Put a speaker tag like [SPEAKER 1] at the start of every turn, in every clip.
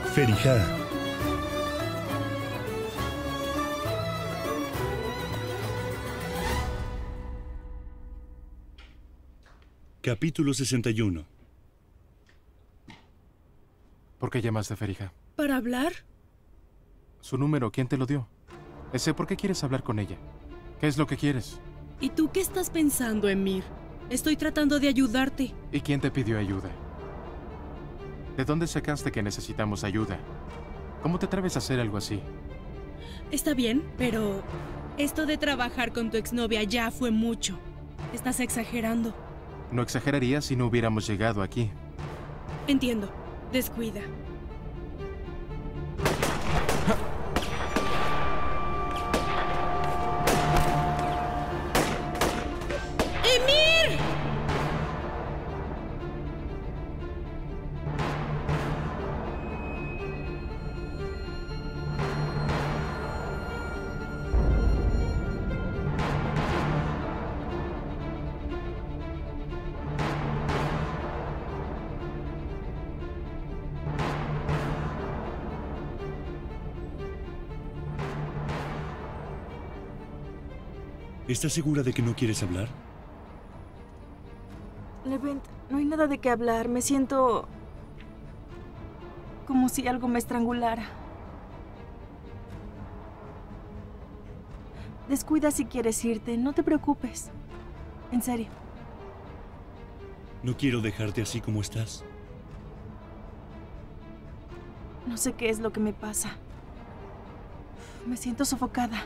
[SPEAKER 1] Ferija. Capítulo 61.
[SPEAKER 2] ¿Por qué llamaste a Ferija?
[SPEAKER 3] ¿Para hablar?
[SPEAKER 2] ¿Su número? ¿Quién te lo dio? ¿Por qué quieres hablar con ella? ¿Qué es lo que quieres?
[SPEAKER 3] ¿Y tú qué estás pensando, Emir? Estoy tratando de ayudarte.
[SPEAKER 2] ¿Y quién te pidió ayuda? ¿De dónde sacaste que necesitamos ayuda? ¿Cómo te atreves a hacer algo así?
[SPEAKER 3] Está bien, pero esto de trabajar con tu exnovia ya fue mucho. Estás exagerando.
[SPEAKER 2] No exageraría si no hubiéramos llegado aquí.
[SPEAKER 3] Entiendo. Descuida. ¡Emir!
[SPEAKER 1] ¿Estás segura de que no quieres hablar?
[SPEAKER 4] Levent, no hay nada de qué hablar. Me siento como si algo me estrangulara. Descuida si quieres irte. No te preocupes. En serio.
[SPEAKER 1] No quiero dejarte así como estás.
[SPEAKER 4] No sé qué es lo que me pasa. Me siento sofocada.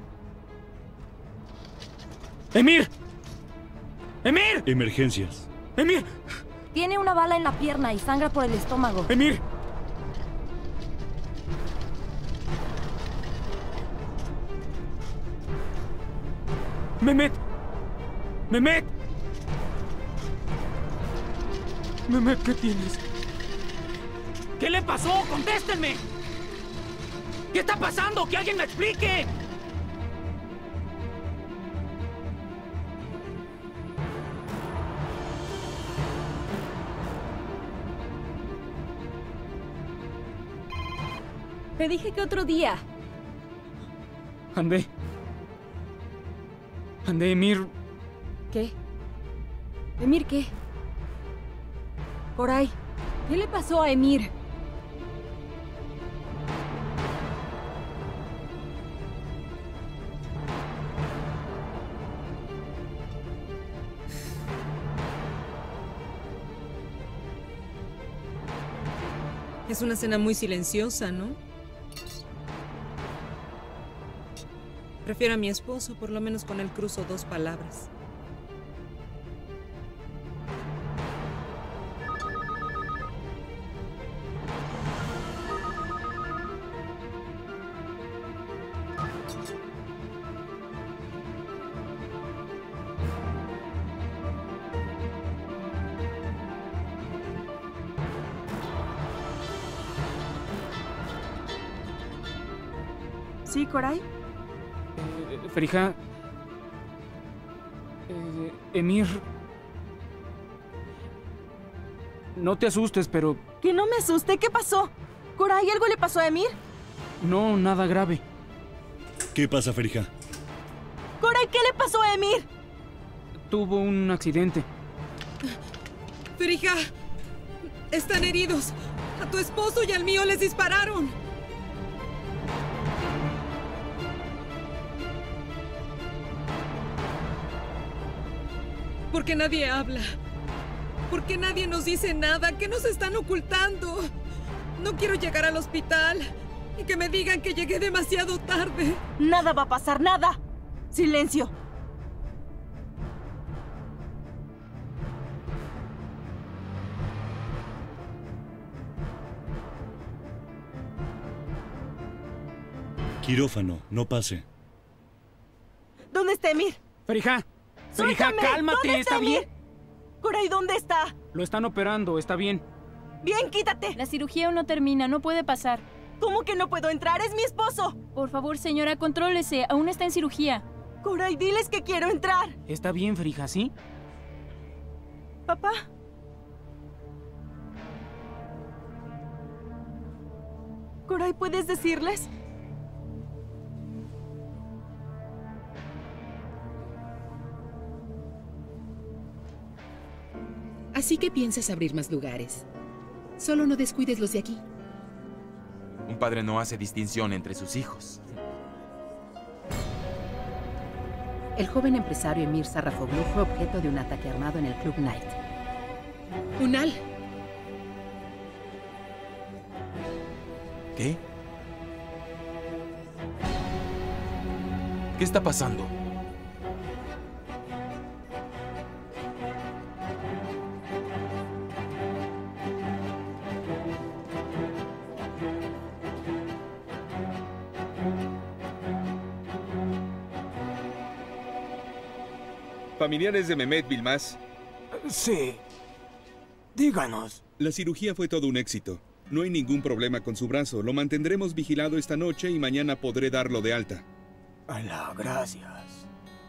[SPEAKER 5] ¡Emir! ¡Emir!
[SPEAKER 1] Emergencias.
[SPEAKER 5] ¡Emir!
[SPEAKER 6] Tiene una bala en la pierna y sangra por el estómago.
[SPEAKER 5] ¡Emir! ¡Mehmet! ¡Mehmet! Mehmet, ¿qué tienes? ¿Qué le pasó? ¡Contéstenme! ¿Qué está pasando? ¡Que alguien me explique!
[SPEAKER 6] Te dije que otro día.
[SPEAKER 5] Hande, Emir.
[SPEAKER 6] ¿Qué? ¿Emir qué? Koray, ¿qué le pasó a Emir?
[SPEAKER 3] Es una cena muy silenciosa, ¿no? Prefiero a mi esposo, por lo menos con él cruzo 2 palabras.
[SPEAKER 4] ¿Sí, Koray?
[SPEAKER 5] Ferija. Emir. No te asustes, pero
[SPEAKER 4] Que no me asuste. ¿Qué pasó? Koray, ¿algo le pasó a Emir?
[SPEAKER 5] no, nada grave.
[SPEAKER 1] ¿Qué pasa, Ferija?
[SPEAKER 4] Koray, ¿qué le pasó a Emir?
[SPEAKER 5] Tuvo un accidente.
[SPEAKER 3] Ferija, están heridos. A tu esposo y al mío les dispararon. ¿Por qué nadie habla? ¿Por qué nadie nos dice nada? ¿Qué nos están ocultando? No quiero llegar al hospital y que me digan que llegué demasiado tarde.
[SPEAKER 4] Nada va a pasar, nada. Silencio.
[SPEAKER 1] Quirófano, no pase.
[SPEAKER 4] ¿Dónde está Emir?
[SPEAKER 5] Ferija,
[SPEAKER 4] ¡Suéltame!
[SPEAKER 5] cálmate,
[SPEAKER 4] ¿Dónde
[SPEAKER 5] ¿está bien?
[SPEAKER 4] Emir? Koray, ¿dónde está?
[SPEAKER 5] Lo están operando, está bien.
[SPEAKER 4] Bien, quítate.
[SPEAKER 6] La cirugía aún no termina, no puede pasar.
[SPEAKER 4] ¿Cómo que no puedo entrar? ¡Es mi esposo!
[SPEAKER 6] Por favor, señora, contrólese. Aún está en cirugía.
[SPEAKER 4] Koray, diles que quiero entrar.
[SPEAKER 5] Está bien, Ferija, ¿sí?
[SPEAKER 4] Papá. Koray, ¿puedes decirles?
[SPEAKER 7] Así que piensas abrir más lugares. Solo no descuides los de aquí.
[SPEAKER 8] Un padre no hace distinción entre sus hijos.
[SPEAKER 7] El joven empresario Emir Sarrafoglu fue objeto de un ataque armado en el Club Night. Unal.
[SPEAKER 8] ¿Qué? ¿Qué está pasando?
[SPEAKER 9] Familiares de Mehmet Bilmaz.
[SPEAKER 10] Sí. Díganos.
[SPEAKER 9] La cirugía fue todo un éxito. No hay ningún problema con su brazo. Lo mantendremos vigilado esta noche y mañana podré darlo de alta.
[SPEAKER 10] Alá, gracias.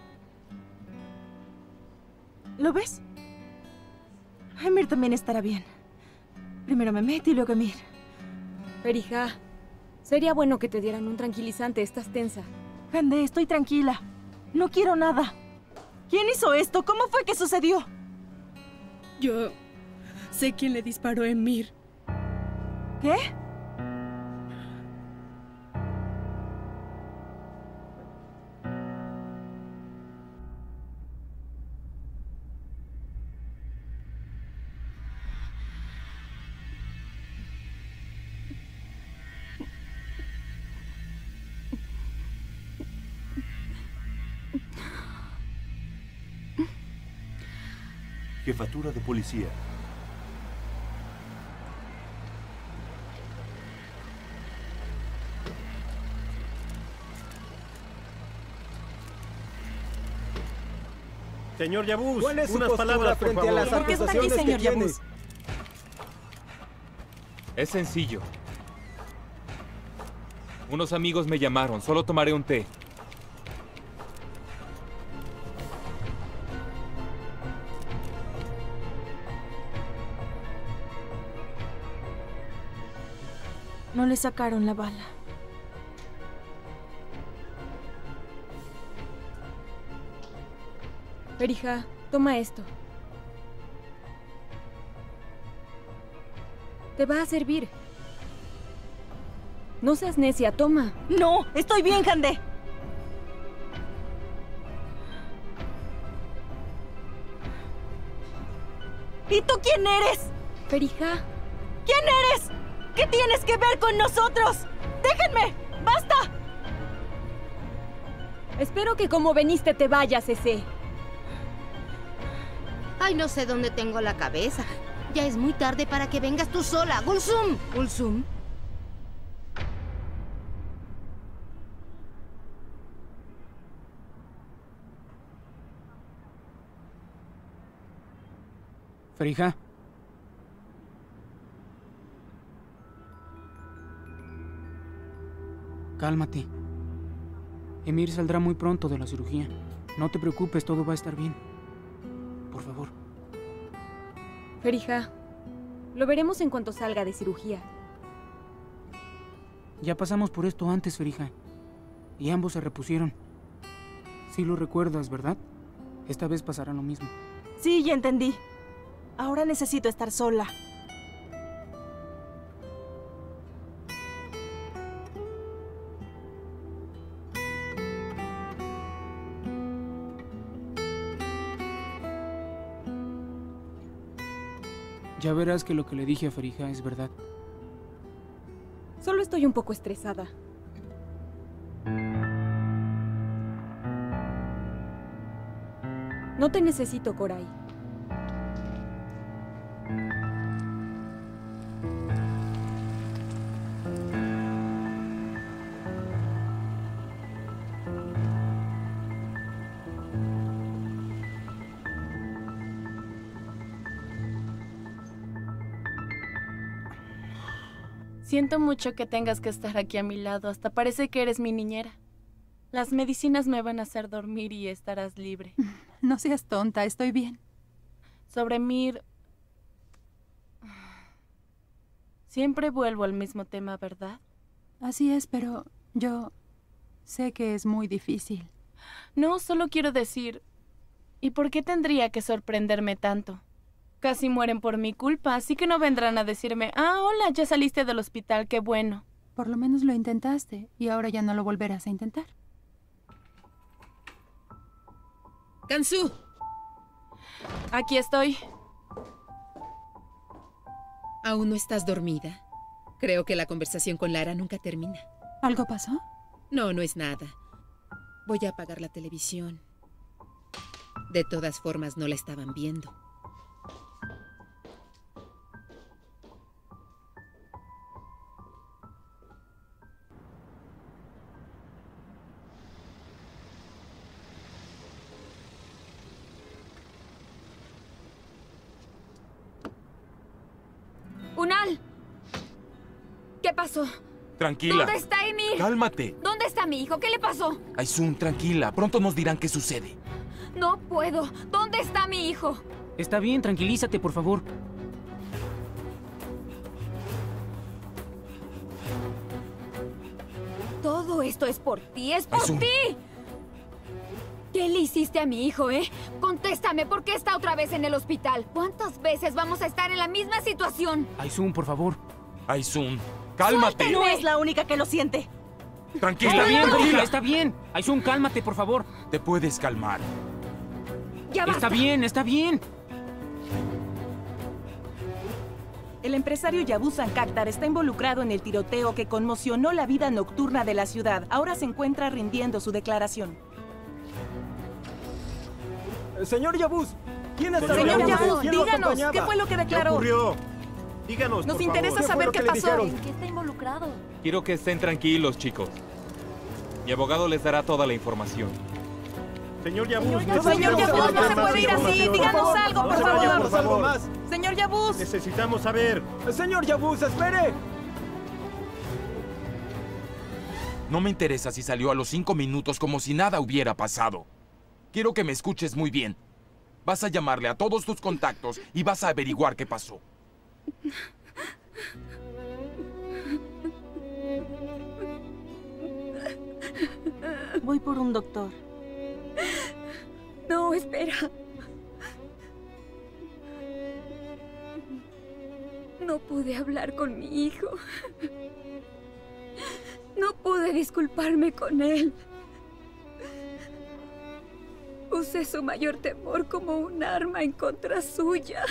[SPEAKER 4] ¿Lo ves? Emir también estará bien. Primero Mehmet y luego Emir.
[SPEAKER 6] Ferija, sería bueno que te dieran un tranquilizante. Estás tensa.
[SPEAKER 4] Hande, estoy tranquila. No quiero nada. ¿Quién hizo esto? ¿Cómo fue que sucedió?
[SPEAKER 3] Yo sé quién le disparó a Emir.
[SPEAKER 4] ¿Qué?
[SPEAKER 1] Jefatura de policía.
[SPEAKER 11] Señor Yabuz,
[SPEAKER 10] ¿Cuál es su
[SPEAKER 11] unas
[SPEAKER 10] postura
[SPEAKER 11] palabras, por
[SPEAKER 10] frente a
[SPEAKER 11] favor.
[SPEAKER 10] las
[SPEAKER 4] ¿Por qué está aquí,
[SPEAKER 10] acusaciones
[SPEAKER 4] señor
[SPEAKER 10] que tiene?
[SPEAKER 4] Yabuz?
[SPEAKER 8] Es sencillo. Unos amigos me llamaron. Solo tomaré un té.
[SPEAKER 4] No le sacaron la bala.
[SPEAKER 6] Ferija, toma esto. Te va a servir. No seas necia, toma.
[SPEAKER 4] No, estoy bien, Hande. ¿Y tú quién eres?
[SPEAKER 6] Ferija.
[SPEAKER 4] ¿Quién eres? ¿Qué tienes que ver con nosotros? ¡Déjenme! ¡Basta!
[SPEAKER 6] Espero que como veniste te vayas, ese.
[SPEAKER 12] Ay, no sé dónde tengo la cabeza. Ya es muy tarde para que vengas tú sola. ¡Gulsum!
[SPEAKER 7] Ulsum.
[SPEAKER 5] Ferija. Cálmate. Emir saldrá muy pronto de la cirugía. No te preocupes, todo va a estar bien. Por favor.
[SPEAKER 6] Ferija, lo veremos en cuanto salga de cirugía.
[SPEAKER 5] Ya pasamos por esto antes, Ferija. Y ambos se repusieron. Sí lo recuerdas, ¿verdad? Esta vez pasará lo mismo.
[SPEAKER 4] Sí, ya entendí. Ahora necesito estar sola.
[SPEAKER 5] Ya verás que lo que le dije a Ferija es verdad.
[SPEAKER 6] Solo estoy un poco estresada. No te necesito, Koray.
[SPEAKER 4] Siento mucho que tengas que estar aquí a mi lado. Hasta parece que eres mi niñera. Las medicinas me van a hacer dormir y estarás libre.
[SPEAKER 13] No seas tonta, estoy bien.
[SPEAKER 4] Sobre Mir... Siempre vuelvo al mismo tema, ¿verdad?
[SPEAKER 13] Así es, pero yo sé que es muy difícil.
[SPEAKER 4] No, solo quiero decir... ¿Y por qué tendría que sorprenderme tanto? Casi mueren por mi culpa, así que no vendrán a decirme, hola, ya saliste del hospital, qué bueno.
[SPEAKER 13] Por lo menos lo intentaste, y ahora ya no lo volverás a intentar.
[SPEAKER 3] Kansu.
[SPEAKER 4] Aquí estoy.
[SPEAKER 11] ¿Aún no estás dormida? Creo que la conversación con Lara nunca termina.
[SPEAKER 13] ¿Algo pasó?
[SPEAKER 11] No, no es nada. Voy a apagar la televisión. De todas formas, no la estaban viendo.
[SPEAKER 6] ¡Unal! ¿Qué pasó?
[SPEAKER 8] Tranquila.
[SPEAKER 6] ¿Dónde está Emir?
[SPEAKER 8] Cálmate.
[SPEAKER 6] ¿Dónde está mi hijo? ¿Qué le pasó?
[SPEAKER 8] Aisun, tranquila. Pronto nos dirán qué sucede.
[SPEAKER 6] No puedo. ¿Dónde está mi hijo?
[SPEAKER 5] Está bien, tranquilízate, por favor.
[SPEAKER 6] Todo esto es por ti, es por
[SPEAKER 8] Aisun.
[SPEAKER 6] ti. ¿Qué le hiciste a mi hijo, Contéstame, ¿por qué está otra vez en el hospital? ¿Cuántas veces vamos a estar en la misma situación?
[SPEAKER 5] Aisun, por favor.
[SPEAKER 8] Aisun, cálmate.
[SPEAKER 14] No es la única que lo siente.
[SPEAKER 8] Tranquila,
[SPEAKER 5] Está bien,
[SPEAKER 8] tranquila.
[SPEAKER 5] Brija, está bien. Aisun, cálmate, por favor.
[SPEAKER 8] Te puedes calmar.
[SPEAKER 6] ¡Ya basta!
[SPEAKER 5] Está bien, está bien.
[SPEAKER 14] El empresario Yabuz Sankaktar está involucrado en el tiroteo que conmocionó la vida nocturna de la ciudad. Ahora se encuentra rindiendo su declaración.
[SPEAKER 10] Señor Yabuz, ¿quién está
[SPEAKER 14] Señor Yabuz,
[SPEAKER 10] ¿Quién lo
[SPEAKER 14] díganos,
[SPEAKER 10] acompañaba?
[SPEAKER 14] ¿qué fue lo que declaró?
[SPEAKER 10] ¿Qué ocurrió?
[SPEAKER 15] Díganos,
[SPEAKER 14] Nos
[SPEAKER 15] por
[SPEAKER 14] interesa
[SPEAKER 15] favor.
[SPEAKER 14] saber qué pasó.
[SPEAKER 6] ¿En qué está involucrado?
[SPEAKER 16] Quiero que estén tranquilos, chicos. Mi abogado les dará toda la información.
[SPEAKER 15] Señor Yabuz,
[SPEAKER 14] Señor Yabuz, no se puede ir así. Díganos algo, por favor.
[SPEAKER 10] Algo más.
[SPEAKER 14] Señor Yabuz.
[SPEAKER 15] Necesitamos saber.
[SPEAKER 10] Señor Yabuz, espere.
[SPEAKER 8] No me interesa si salió a los 5 minutos como si nada hubiera pasado. Quiero que me escuches muy bien. Vas a llamarle a todos tus contactos y vas a averiguar qué pasó.
[SPEAKER 14] Voy por un doctor.
[SPEAKER 6] No, espera. No pude hablar con mi hijo. No pude disculparme con él. Usé su mayor temor como un arma en contra suya.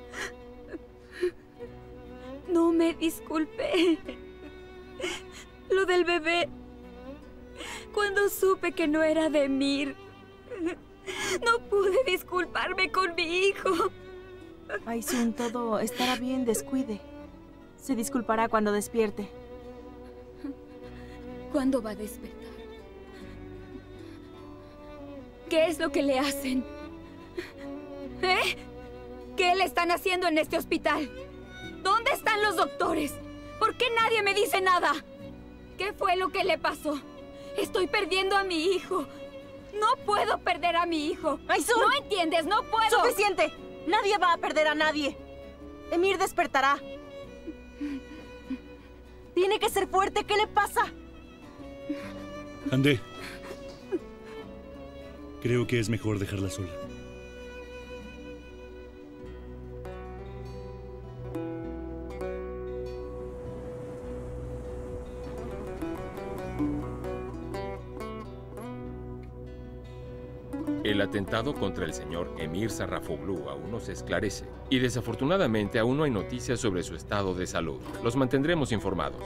[SPEAKER 6] No me disculpé. Lo del bebé. Cuando supe que no era de Emir. No pude disculparme con mi hijo.
[SPEAKER 14] Aisun, todo estará bien, descuide. Se disculpará cuando despierte.
[SPEAKER 6] ¿Cuándo va a despertar? ¿Qué es lo que le hacen? ¿Qué le están haciendo en este hospital? ¿Dónde están los doctores? ¿Por qué nadie me dice nada? ¿Qué fue lo que le pasó? Estoy perdiendo a mi hijo. No puedo perder a mi hijo.
[SPEAKER 14] ¡Aisun!
[SPEAKER 6] ¿No entiendes? ¡No puedo!
[SPEAKER 14] ¡Suficiente! Nadie va a perder a nadie. Emir despertará. Tiene que ser fuerte. ¿Qué le pasa?
[SPEAKER 17] Hande. Creo que es mejor dejarla sola.
[SPEAKER 18] El atentado contra el señor Emir Sarrafoglu aún no se esclarece y desafortunadamente aún no hay noticias sobre su estado de salud. Los mantendremos informados.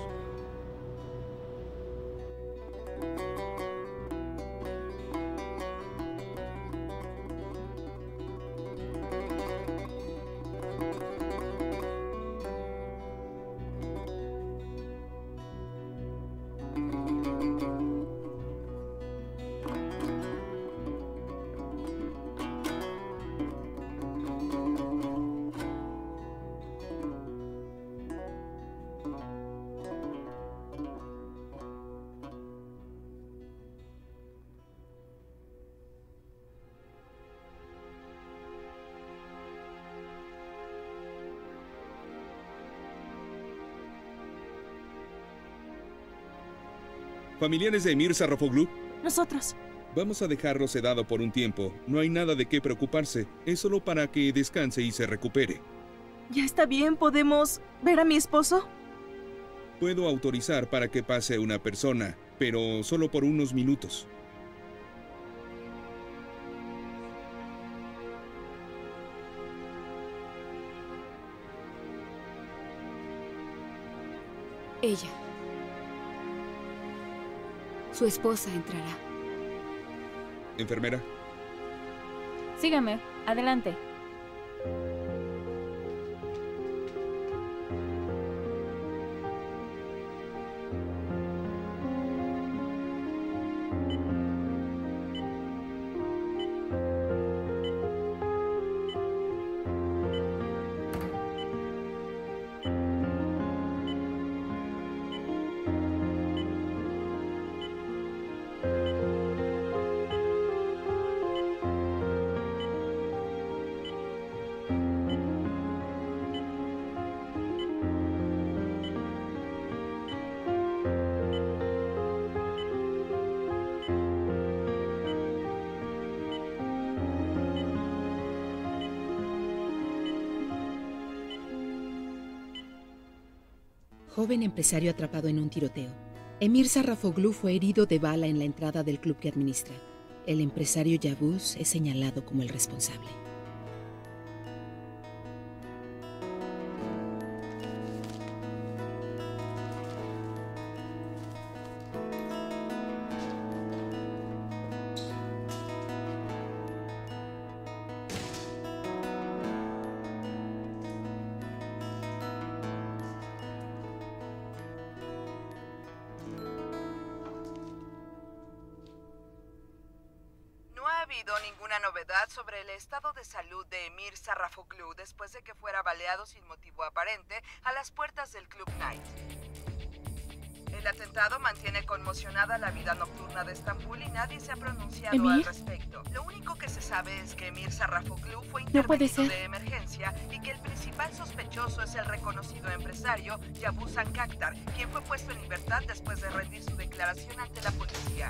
[SPEAKER 9] ¿Familiares de Emir Sarrafoglu?
[SPEAKER 13] Nosotros.
[SPEAKER 9] Vamos a dejarlo sedado por un tiempo. No hay nada de qué preocuparse. Es solo para que descanse y se recupere.
[SPEAKER 14] Ya está bien, ¿podemos ver a mi esposo?
[SPEAKER 9] Puedo autorizar para que pase una persona, pero solo por unos minutos.
[SPEAKER 6] Ella. Su esposa entrará.
[SPEAKER 9] Enfermera.
[SPEAKER 19] Sígame, adelante.
[SPEAKER 11] Joven empresario atrapado en un tiroteo. Emir Sarrafoglu fue herido de bala en la entrada del club que administra. El empresario Yavuz es señalado como el responsable.
[SPEAKER 20] Ninguna novedad sobre el estado de salud de Emir Sarrafoglu después de que fuera baleado sin motivo aparente a las puertas del Club Night. El atentado mantiene conmocionada la vida nocturna de Estambul y nadie se ha pronunciado al respecto. Lo único que se sabe es que Emir Sarrafoglu fue intervenido de emergencia y que el principal sospechoso es el reconocido empresario Yavuz Ankaktar, quien fue puesto en libertad después de rendir su declaración ante la policía.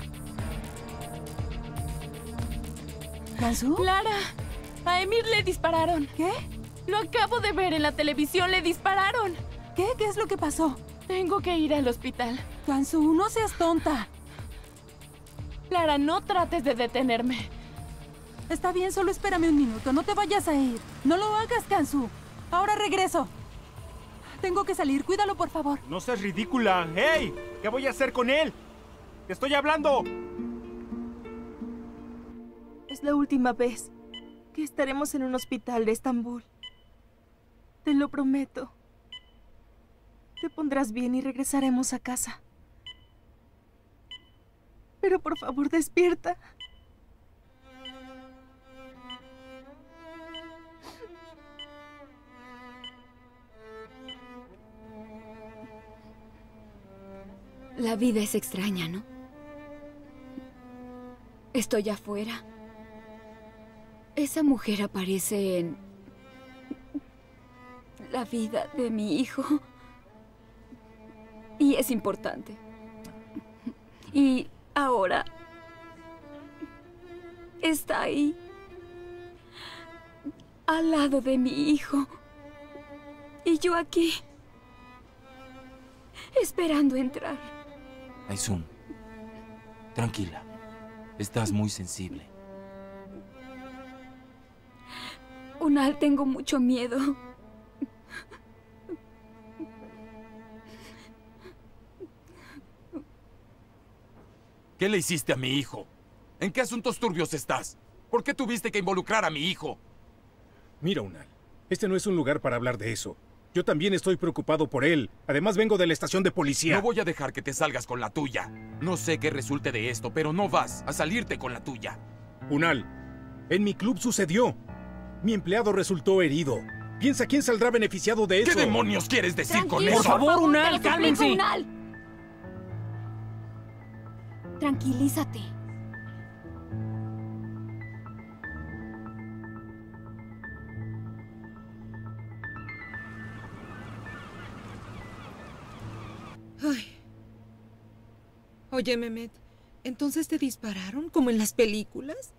[SPEAKER 4] ¿Kansu? Clara, a Emir le dispararon. ¿Qué? Lo acabo de ver en la televisión, le dispararon.
[SPEAKER 13] ¿Qué? ¿Qué es lo que pasó?
[SPEAKER 4] Tengo que ir al hospital.
[SPEAKER 13] Kansu, no seas tonta.
[SPEAKER 4] Clara, no trates de detenerme.
[SPEAKER 13] Está bien, solo espérame un minuto. No te vayas a ir. No lo hagas, Kansu. Ahora regreso. Tengo que salir. Cuídalo, por favor.
[SPEAKER 15] No seas ridícula. ¡Hey! ¿Qué voy a hacer con él? ¡Te estoy hablando!
[SPEAKER 14] Es la última vez que estaremos en un hospital de Estambul. Te lo prometo. Te pondrás bien y regresaremos a casa. Pero por favor, despierta.
[SPEAKER 6] La vida es extraña, ¿no? Estoy afuera. Esa mujer aparece en la vida de mi hijo. Y es importante. Y ahora está ahí, al lado de mi hijo. Y yo aquí, esperando entrar.
[SPEAKER 8] Aysun, tranquila. Estás muy sensible.
[SPEAKER 6] Unal, tengo mucho miedo.
[SPEAKER 8] ¿Qué le hiciste a mi hijo? ¿En qué asuntos turbios estás? ¿Por qué tuviste que involucrar a mi hijo?
[SPEAKER 15] Mira, Unal, este no es un lugar para hablar de eso. Yo también estoy preocupado por él. Además, vengo de la estación de policía.
[SPEAKER 8] No voy a dejar que te salgas con la tuya. No sé qué resulte de esto, pero no vas a salirte con la tuya.
[SPEAKER 15] Unal, en mi club sucedió. Mi empleado resultó herido. Piensa quién saldrá beneficiado de eso.
[SPEAKER 8] ¿Qué demonios quieres decir con eso?
[SPEAKER 14] Por favor, Unal, cálmense.
[SPEAKER 6] Unal. Tranquilízate.
[SPEAKER 11] Ay.
[SPEAKER 3] Oye, Mehmet, ¿entonces te dispararon como en las películas?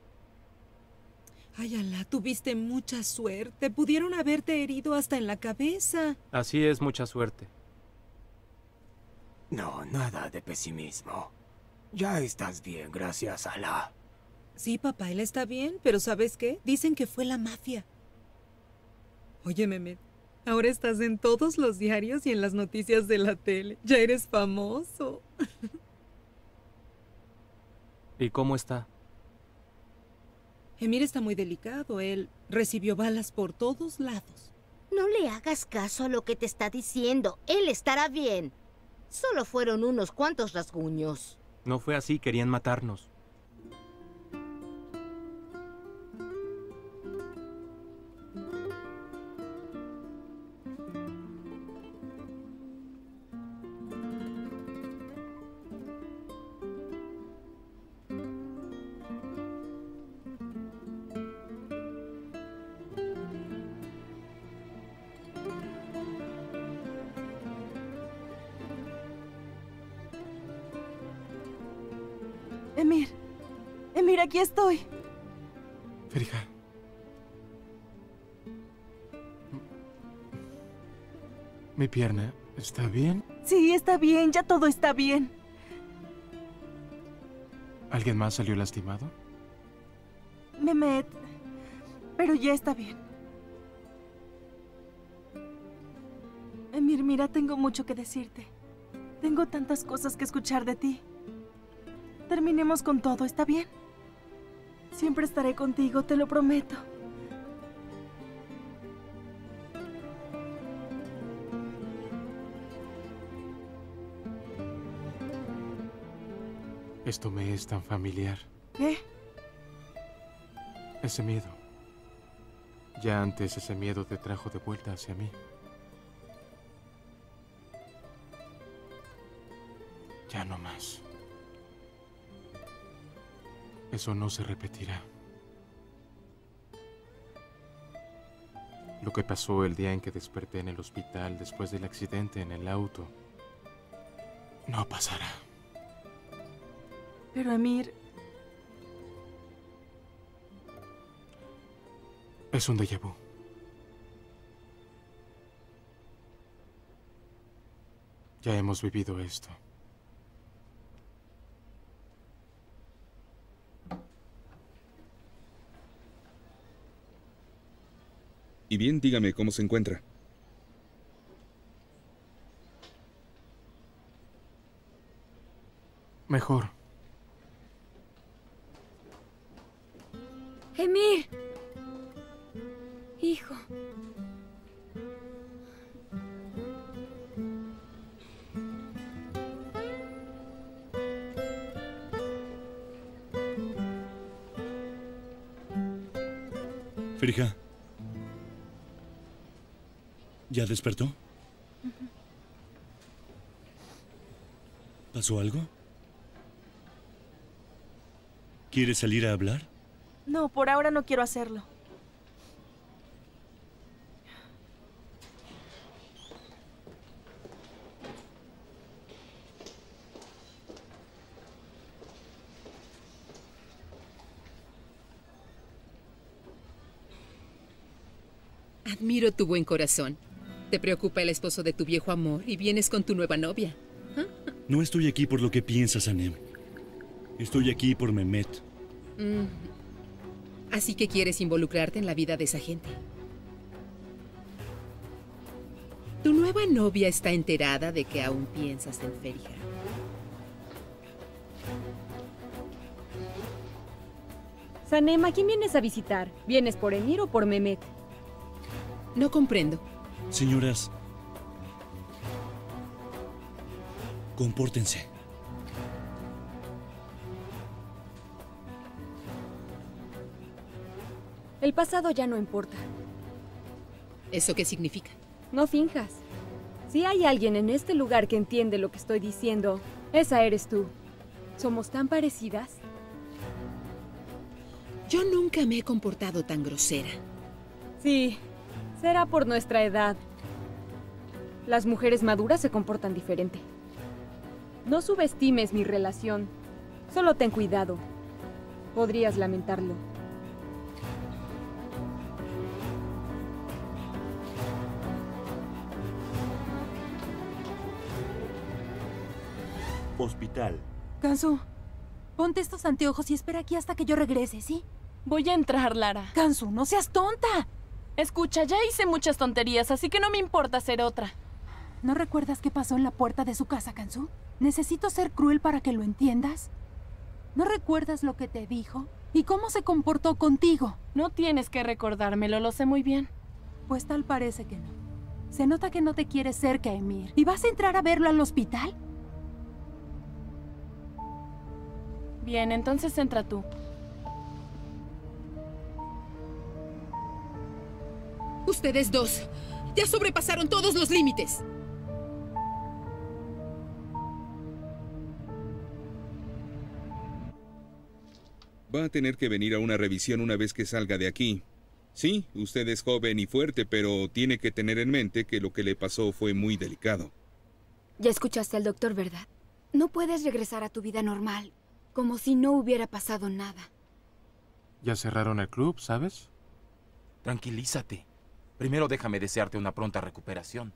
[SPEAKER 3] Ay, Alá, tuviste mucha suerte. Pudieron haberte herido hasta en la cabeza.
[SPEAKER 16] Así es, mucha suerte.
[SPEAKER 5] No, nada de pesimismo. Ya estás bien, gracias a Alá.
[SPEAKER 3] Sí, papá, él está bien, pero ¿sabes qué? Dicen que fue la mafia. Oye, Mehmet, ahora estás en todos los diarios y en las noticias de la tele. Ya eres famoso.
[SPEAKER 16] ¿Y cómo está?
[SPEAKER 3] Emir está muy delicado. Él recibió balas por todos lados.
[SPEAKER 12] No le hagas caso a lo que te está diciendo. Él estará bien. Solo fueron unos cuantos rasguños.
[SPEAKER 16] No fue así, querían matarnos.
[SPEAKER 14] Emir, aquí estoy.
[SPEAKER 2] Feriha. ¿Mi pierna está bien?
[SPEAKER 14] Sí, está bien, ya todo está bien.
[SPEAKER 2] ¿Alguien más salió lastimado?
[SPEAKER 14] Mehmet, pero ya está bien. Emir, mira, tengo mucho que decirte. Tengo tantas cosas que escuchar de ti. Terminemos con todo, ¿está bien? Siempre estaré contigo, te lo prometo.
[SPEAKER 2] Esto me es tan familiar.
[SPEAKER 14] ¿Qué?
[SPEAKER 2] Ese miedo. Ya antes ese miedo te trajo de vuelta hacia mí. Ya no más. Eso no se repetirá. Lo que pasó el día en que desperté en el hospital después del accidente en el auto no pasará.
[SPEAKER 14] Pero Emir...
[SPEAKER 2] Es un déjà vu. Ya hemos vivido esto.
[SPEAKER 9] Y bien, dígame cómo se encuentra.
[SPEAKER 2] Mejor.
[SPEAKER 6] Emir. Hijo.
[SPEAKER 17] Feriha. ¿Ya despertó? ¿Pasó algo? ¿Quieres salir a hablar?
[SPEAKER 14] No, por ahora no quiero hacerlo.
[SPEAKER 7] Admiro tu buen corazón. Te preocupa el esposo de tu viejo amor y vienes con tu nueva novia.
[SPEAKER 17] No estoy aquí por lo que piensas, Anem. Estoy aquí por Mehmet.
[SPEAKER 7] Así que quieres involucrarte en la vida de esa gente. Tu nueva novia está enterada de que aún piensas en Feriha.
[SPEAKER 6] Sanem, ¿a quién vienes a visitar? ¿Vienes por Emir o por Mehmet?
[SPEAKER 7] No comprendo.
[SPEAKER 17] Señoras, compórtense.
[SPEAKER 6] El pasado ya no importa.
[SPEAKER 7] ¿Eso qué significa?
[SPEAKER 6] No finjas. Si hay alguien en este lugar que entiende lo que estoy diciendo, esa eres tú. Somos tan parecidas.
[SPEAKER 7] Yo nunca me he comportado tan grosera.
[SPEAKER 6] Sí, será por nuestra edad. Las mujeres maduras se comportan diferente.
[SPEAKER 21] No subestimes mi relación. Solo ten cuidado. Podrías lamentarlo.
[SPEAKER 1] Hospital.
[SPEAKER 13] Kansu, ponte estos anteojos y espera aquí hasta que yo regrese, ¿sí?
[SPEAKER 4] Voy a entrar, Lara.
[SPEAKER 13] Kansu, no seas tonta.
[SPEAKER 4] Escucha, ya hice muchas tonterías, así que no me importa hacer otra.
[SPEAKER 13] ¿No recuerdas qué pasó en la puerta de su casa, Kansu? ¿Necesito ser cruel para que lo entiendas? ¿No recuerdas lo que te dijo? ¿Y cómo se comportó contigo?
[SPEAKER 4] No tienes que recordármelo, lo sé muy bien.
[SPEAKER 13] Pues tal parece que no. Se nota que no te quieres cerca, Emir. ¿Y vas a entrar a verlo al hospital?
[SPEAKER 4] Bien, entonces entra tú.
[SPEAKER 11] Ustedes dos ya sobrepasaron todos los límites.
[SPEAKER 9] Va a tener que venir a una revisión una vez que salga de aquí. Sí, usted es joven y fuerte, pero tiene que tener en mente que lo que le pasó fue muy delicado.
[SPEAKER 6] Ya escuchaste al doctor, ¿verdad? No puedes regresar a tu vida normal, como si no hubiera pasado nada.
[SPEAKER 2] Ya cerraron el club, ¿sabes?
[SPEAKER 8] Tranquilízate. Primero déjame desearte una pronta recuperación.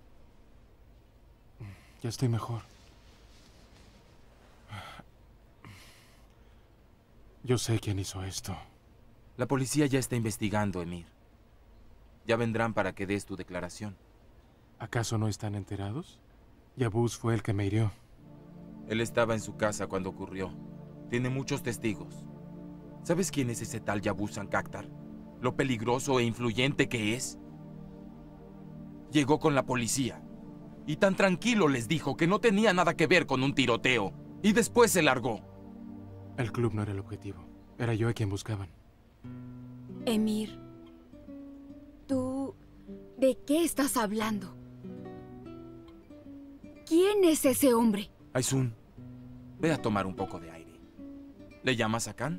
[SPEAKER 2] Ya estoy mejor. Yo sé quién hizo esto.
[SPEAKER 8] La policía ya está investigando, Emir. Ya vendrán para que des tu declaración.
[SPEAKER 2] ¿Acaso no están enterados? Yabuz fue el que me hirió.
[SPEAKER 8] Él estaba en su casa cuando ocurrió. Tiene muchos testigos. ¿Sabes quién es ese tal Yabuz Sankaktar? Lo peligroso e influyente que es. Llegó con la policía. Y tan tranquilo les dijo que no tenía nada que ver con un tiroteo. Y después se largó.
[SPEAKER 2] El club no era el objetivo. Era yo a quien buscaban.
[SPEAKER 6] Emir, ¿tú de qué estás hablando? ¿Quién es ese hombre?
[SPEAKER 8] Aysun, ve a tomar un poco de aire. ¿Le llamas a Khan?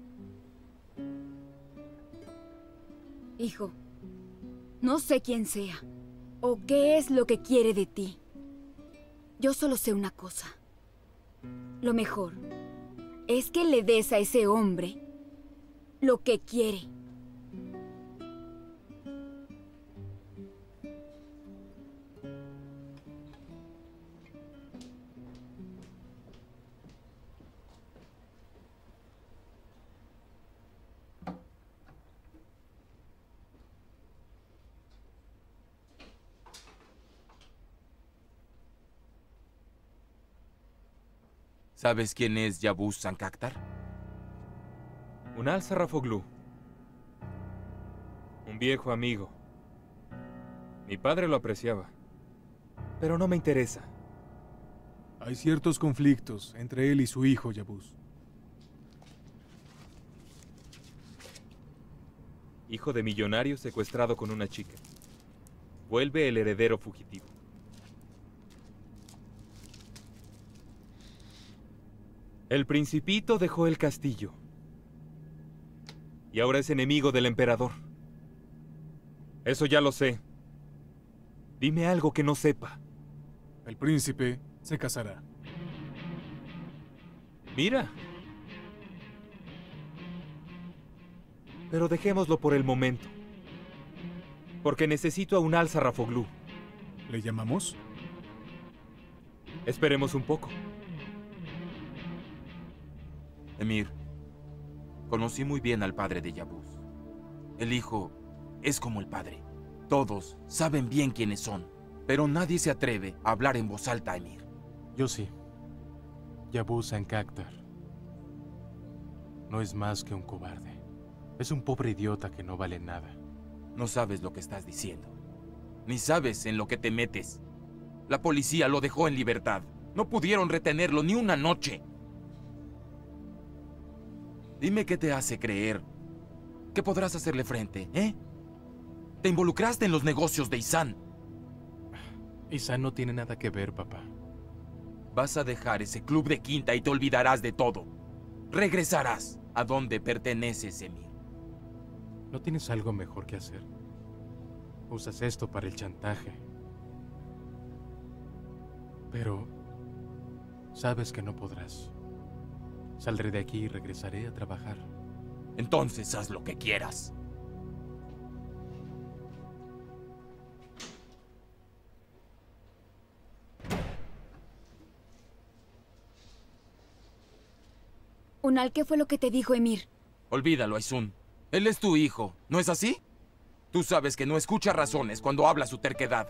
[SPEAKER 6] Hijo, no sé quién sea o qué es lo que quiere de ti. Yo solo sé una cosa. Lo mejor es que le des a ese hombre lo que quiere.
[SPEAKER 8] ¿Sabes quién es Yabuz Sankaktar?
[SPEAKER 16] Unal Sarrafoglu. Un viejo amigo. Mi padre lo apreciaba. Pero no me interesa.
[SPEAKER 15] Hay ciertos conflictos entre él y su hijo, Yabuz.
[SPEAKER 16] Hijo de millonario secuestrado con una chica. Vuelve el heredero fugitivo. El principito dejó el castillo. Y ahora es enemigo del emperador. Eso ya lo sé. Dime algo que no sepa.
[SPEAKER 15] El príncipe se casará.
[SPEAKER 16] Mira. Pero dejémoslo por el momento. Porque necesito a Unal Sarrafoglu.
[SPEAKER 15] ¿Le llamamos?
[SPEAKER 16] Esperemos un poco.
[SPEAKER 8] Emir, conocí muy bien al padre de Yabuz. El hijo es como el padre. Todos saben bien quiénes son, pero nadie se atreve a hablar en voz alta, Emir.
[SPEAKER 2] Yo sí. Yabuz Sankaktar. No es más que un cobarde. Es un pobre idiota que no vale nada.
[SPEAKER 8] No sabes lo que estás diciendo. Ni sabes en lo que te metes. La policía lo dejó en libertad. No pudieron retenerlo ni una noche. Dime qué te hace creer que podrás hacerle frente, ¿eh? Te involucraste en los negocios de Ihsan.
[SPEAKER 2] Ihsan no tiene nada que ver, papá.
[SPEAKER 8] Vas a dejar ese club de quinta y te olvidarás de todo. Regresarás a donde perteneces, Emir.
[SPEAKER 2] ¿No tienes algo mejor que hacer? Usas esto para el chantaje. Pero Sabes que no podrás. Saldré de aquí y regresaré a trabajar.
[SPEAKER 8] Entonces haz lo que quieras.
[SPEAKER 6] Unal, ¿qué fue lo que te dijo Emir?
[SPEAKER 8] Olvídalo, Aisun. Él es tu hijo, ¿no es así? Tú sabes que no escucha razones cuando habla su terquedad.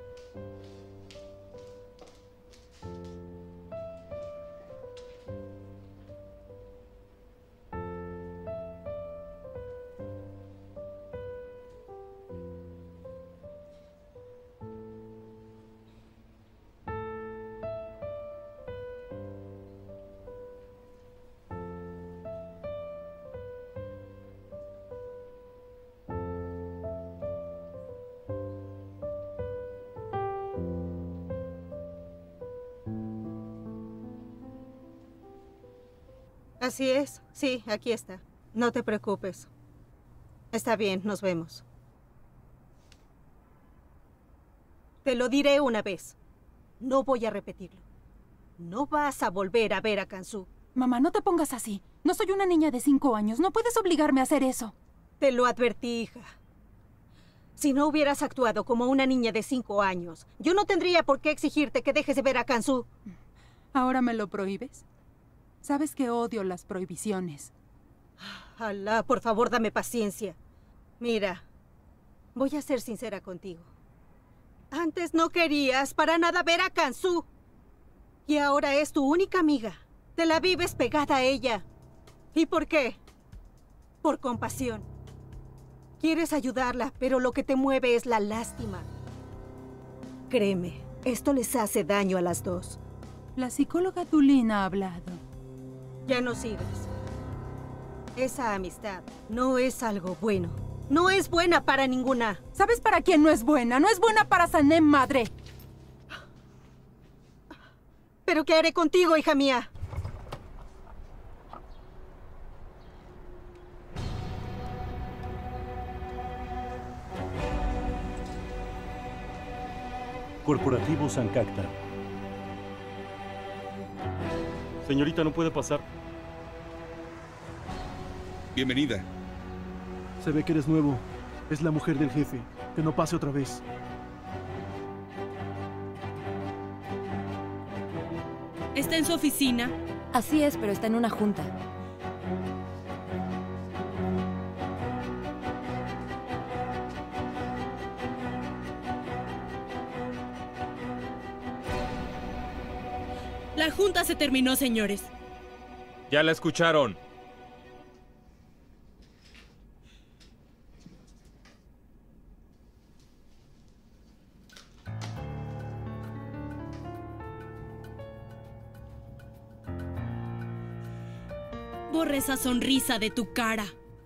[SPEAKER 10] Así es. Sí, aquí está. No te preocupes. Está bien, nos vemos. Te lo diré una vez. No voy a repetirlo. No vas a volver a ver a Kansu.
[SPEAKER 13] Mamá, no te pongas así. No soy una niña de 5 años. No puedes obligarme a hacer eso.
[SPEAKER 10] Te lo advertí, hija. Si no hubieras actuado como una niña de 5 años, yo no tendría por qué exigirte que dejes de ver a Kansu.
[SPEAKER 13] ¿Ahora me lo prohíbes? Sabes que odio las prohibiciones.
[SPEAKER 10] Alá, por favor, dame paciencia. Mira, voy a ser sincera contigo. Antes no querías para nada ver a Kansu. Y ahora es tu única amiga. Te la vives pegada a ella. ¿Y por qué? Por compasión. Quieres ayudarla, pero lo que te mueve es la lástima. Créeme, esto les hace daño a las dos.
[SPEAKER 13] La psicóloga Tulin ha hablado.
[SPEAKER 10] Ya no sigues. Esa amistad no es algo bueno. No es buena para ninguna.
[SPEAKER 13] ¿Sabes para quién no es buena? No es buena para Sanem, madre.
[SPEAKER 10] ¿Pero qué haré contigo, hija mía?
[SPEAKER 17] Corporativo Sancacta.
[SPEAKER 22] Señorita, no puede pasar.
[SPEAKER 9] Bienvenida.
[SPEAKER 22] Se ve que eres nuevo. Es la mujer del jefe. Que no pase otra vez.
[SPEAKER 23] ¿Está en su oficina?
[SPEAKER 21] Así es, pero está en una junta.
[SPEAKER 23] La junta se terminó, señores.
[SPEAKER 16] Ya la escucharon.
[SPEAKER 23] Borra esa sonrisa de tu cara.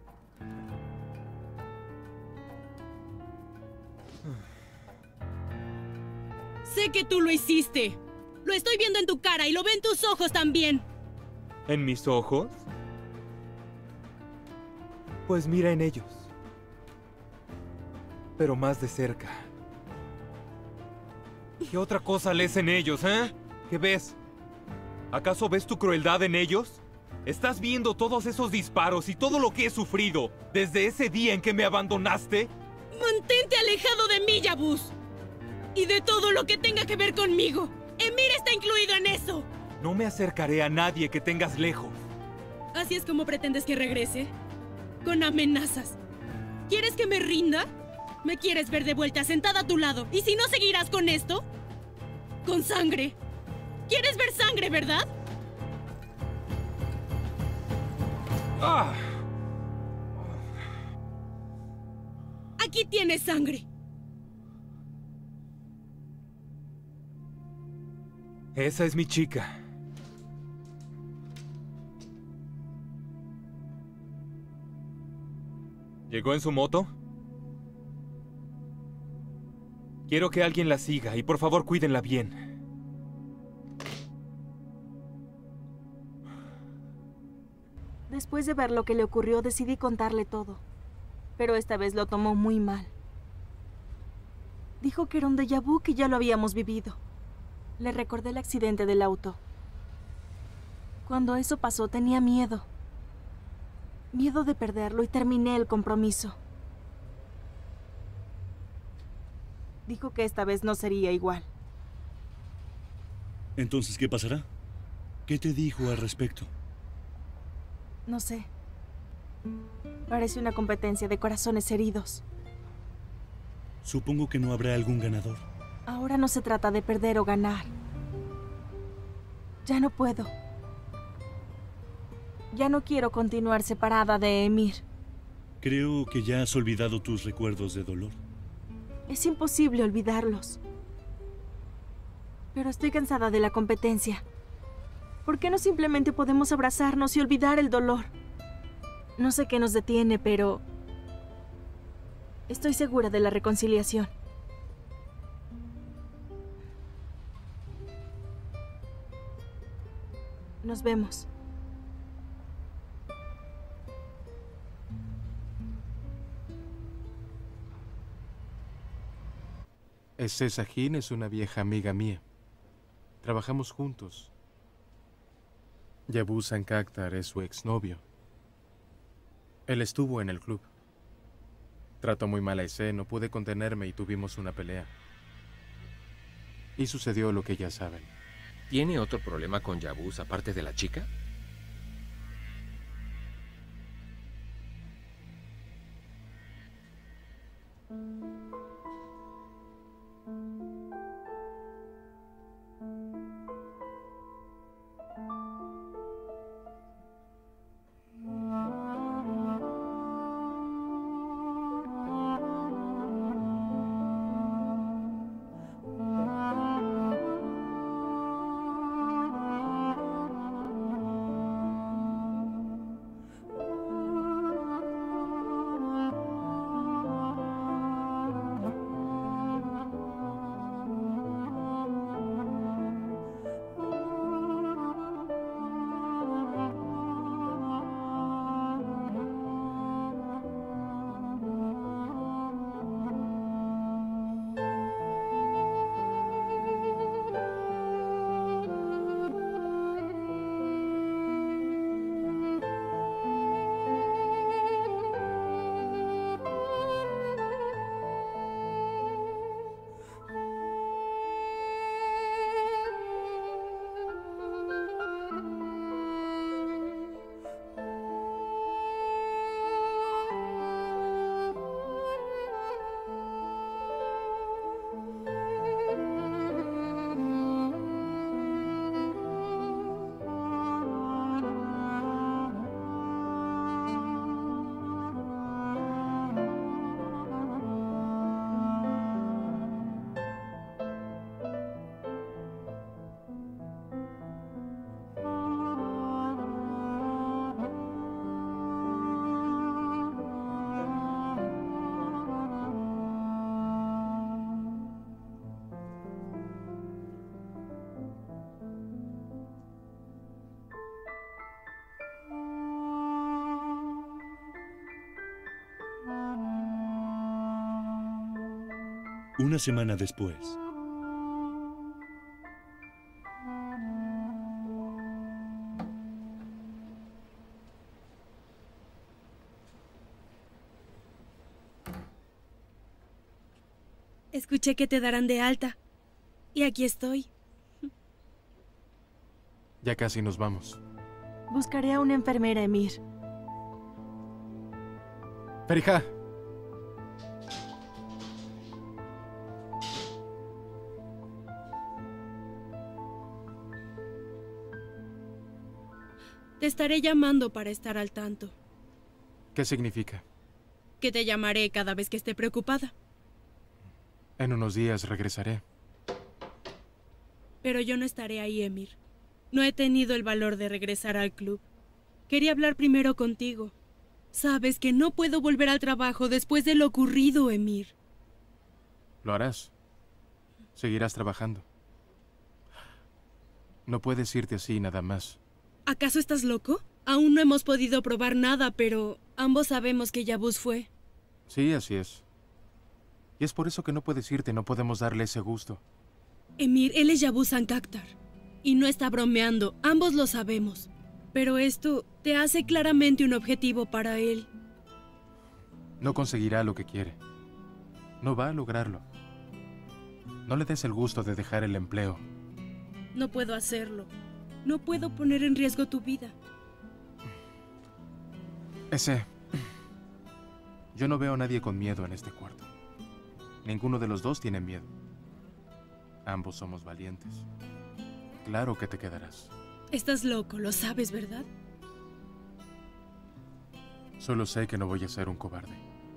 [SPEAKER 23] Sé que tú lo hiciste. Lo estoy viendo en tu cara y lo ven tus ojos también.
[SPEAKER 16] ¿En mis ojos? Pues mira en ellos. Pero más de cerca. ¿Qué otra cosa lees en ellos, eh? ¿Qué ves? ¿Acaso ves tu crueldad en ellos? ¿Estás viendo todos esos disparos y todo lo que he sufrido desde ese día en que me abandonaste?
[SPEAKER 23] Mantente alejado de mí, Yabuz. Y de todo lo que tenga que ver conmigo. Emir está incluido en eso.
[SPEAKER 16] No me acercaré a nadie que tengas lejos.
[SPEAKER 23] ¿Así es como pretendes que regrese? Con amenazas. ¿Quieres que me rinda? ¿Me quieres ver de vuelta sentada a tu lado? ¿Y si no seguirás con esto? Con sangre. ¿Quieres ver sangre, verdad?
[SPEAKER 16] ¡Ah!
[SPEAKER 23] Aquí tienes sangre.
[SPEAKER 16] Esa es mi chica. ¿Llegó en su moto? Quiero que alguien la siga y por favor cuídenla bien.
[SPEAKER 14] Después de ver lo que le ocurrió, decidí contarle todo. Pero esta vez lo tomó muy mal. Dijo que era un déjà vu, que ya lo habíamos vivido. Le recordé el accidente del auto. Cuando eso pasó tenía miedo. Miedo de perderlo y terminé el compromiso. Dijo que esta vez no sería igual.
[SPEAKER 17] Entonces, ¿qué pasará? ¿Qué te dijo al respecto?
[SPEAKER 14] No sé. Parece una competencia de corazones heridos.
[SPEAKER 17] Supongo que no habrá algún ganador.
[SPEAKER 14] Ahora no se trata de perder o ganar. Ya no puedo. Ya no quiero continuar separada de Emir.
[SPEAKER 17] Creo que ya has olvidado tus recuerdos de dolor.
[SPEAKER 14] Es imposible olvidarlos. Pero estoy cansada de la competencia. ¿Por qué no simplemente podemos abrazarnos y olvidar el dolor? No sé qué nos detiene, pero estoy segura de la reconciliación. Nos vemos.
[SPEAKER 2] Sahin es una vieja amiga mía. Trabajamos juntos. Yabuz Sankaktar es su exnovio. Él estuvo en el club. Trató muy mal a Ese, no pude contenerme y tuvimos una pelea. Y sucedió lo que ya saben.
[SPEAKER 18] ¿Tiene otro problema con Yabuz aparte de la chica?
[SPEAKER 17] Una semana después.
[SPEAKER 23] Escuché que te darán de alta. Y aquí estoy.
[SPEAKER 2] Ya casi nos vamos.
[SPEAKER 14] Buscaré a una enfermera, Emir.
[SPEAKER 2] Feriha.
[SPEAKER 23] Te estaré llamando para estar al tanto.
[SPEAKER 2] ¿Qué significa?
[SPEAKER 23] Que te llamaré cada vez que esté preocupada.
[SPEAKER 2] En unos días regresaré.
[SPEAKER 23] Pero yo no estaré ahí, Emir. No he tenido el valor de regresar al club. Quería hablar primero contigo. Sabes que no puedo volver al trabajo después de lo ocurrido, Emir.
[SPEAKER 2] Lo harás. Seguirás trabajando. No puedes irte así nada más.
[SPEAKER 23] ¿Acaso estás loco? Aún no hemos podido probar nada, pero ambos sabemos que Yabuz fue.
[SPEAKER 2] Sí, así es. Y es por eso que no puedes irte, no podemos darle ese gusto.
[SPEAKER 23] Emir, él es Yabuz Sankaktar. Y no está bromeando, ambos lo sabemos. Pero esto te hace claramente un objetivo para él.
[SPEAKER 2] No conseguirá lo que quiere. No va a lograrlo. No le des el gusto de dejar el empleo.
[SPEAKER 23] No puedo hacerlo. No puedo poner en riesgo tu vida.
[SPEAKER 2] Yo no veo a nadie con miedo en este cuarto. Ninguno de los dos tiene miedo. Ambos somos valientes. Claro que te quedarás.
[SPEAKER 23] Estás loco, lo sabes, ¿verdad?
[SPEAKER 2] Solo sé que no voy a ser un cobarde.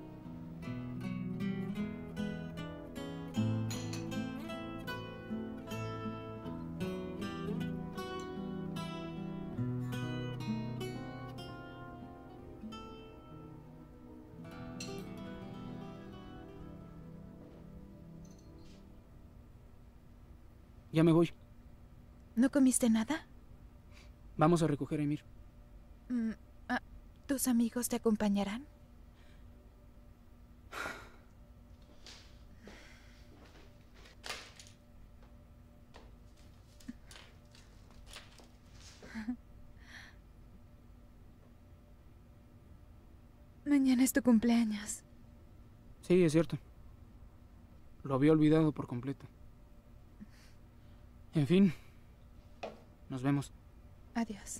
[SPEAKER 5] Ya me voy.
[SPEAKER 19] ¿No comiste nada?
[SPEAKER 5] Vamos a recoger a Emir.
[SPEAKER 19] ¿Tus amigos te acompañarán? Mañana es tu cumpleaños.
[SPEAKER 5] Sí, es cierto. Lo había olvidado por completo. En fin, nos vemos.
[SPEAKER 19] Adiós.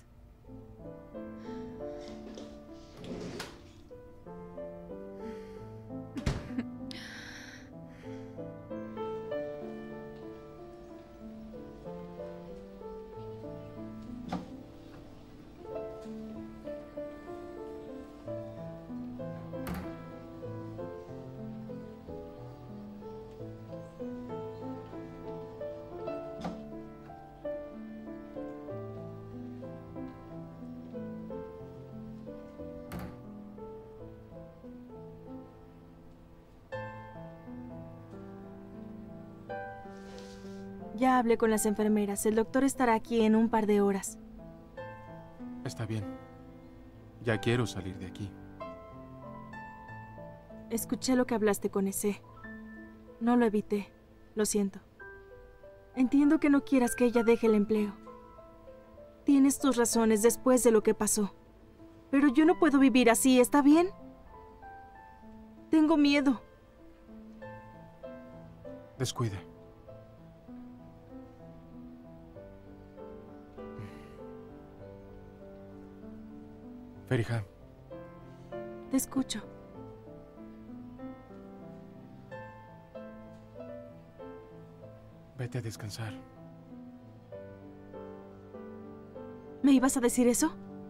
[SPEAKER 14] Ya hablé con las enfermeras. El doctor estará aquí en un par de horas.
[SPEAKER 2] Está bien. Ya quiero salir de aquí.
[SPEAKER 14] Escuché lo que hablaste con ese. No lo evité. Lo siento. Entiendo que no quieras que ella deje el empleo. Tienes tus razones después de lo que pasó. Pero yo no puedo vivir así, ¿está bien? Tengo miedo.
[SPEAKER 2] Descuide. Feriha.
[SPEAKER 14] Te escucho.
[SPEAKER 2] Vete a descansar.
[SPEAKER 14] ¿Me ibas a decir eso?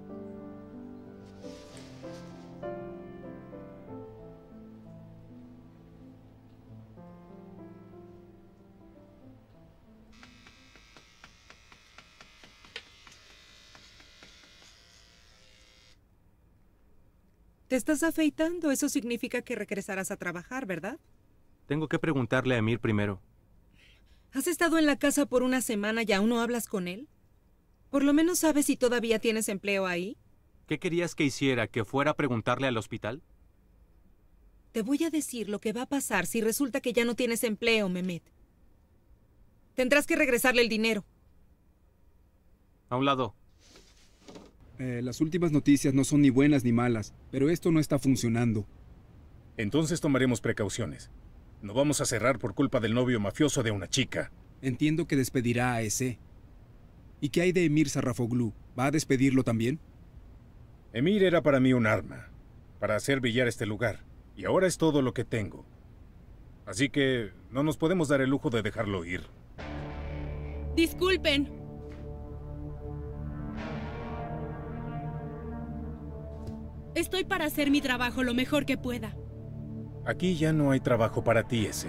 [SPEAKER 3] Te estás afeitando. Eso significa que regresarás a trabajar, ¿verdad?
[SPEAKER 18] Tengo que preguntarle a Emir primero.
[SPEAKER 3] ¿Has estado en la casa por una semana y aún no hablas con él? ¿Por lo menos sabes si todavía tienes empleo ahí?
[SPEAKER 18] ¿Qué querías que hiciera? ¿Que fuera a preguntarle al hospital?
[SPEAKER 3] Te voy a decir lo que va a pasar si resulta que ya no tienes empleo, Mehmet. Tendrás que regresarle el dinero.
[SPEAKER 18] A un lado.
[SPEAKER 20] Las últimas noticias no son ni buenas ni malas, pero esto no está funcionando.
[SPEAKER 15] Entonces tomaremos precauciones. No vamos a cerrar por culpa del novio mafioso de una chica.
[SPEAKER 20] Entiendo que despedirá a ese. ¿Y qué hay de Emir Sarrafoglu? ¿Va a despedirlo también?
[SPEAKER 15] Emir era para mí un arma, para hacer brillar este lugar, y ahora es todo lo que tengo. Así que no nos podemos dar el lujo de dejarlo ir.
[SPEAKER 23] Disculpen. Estoy para hacer mi trabajo lo mejor que pueda.
[SPEAKER 15] Aquí ya no hay trabajo para ti, ese.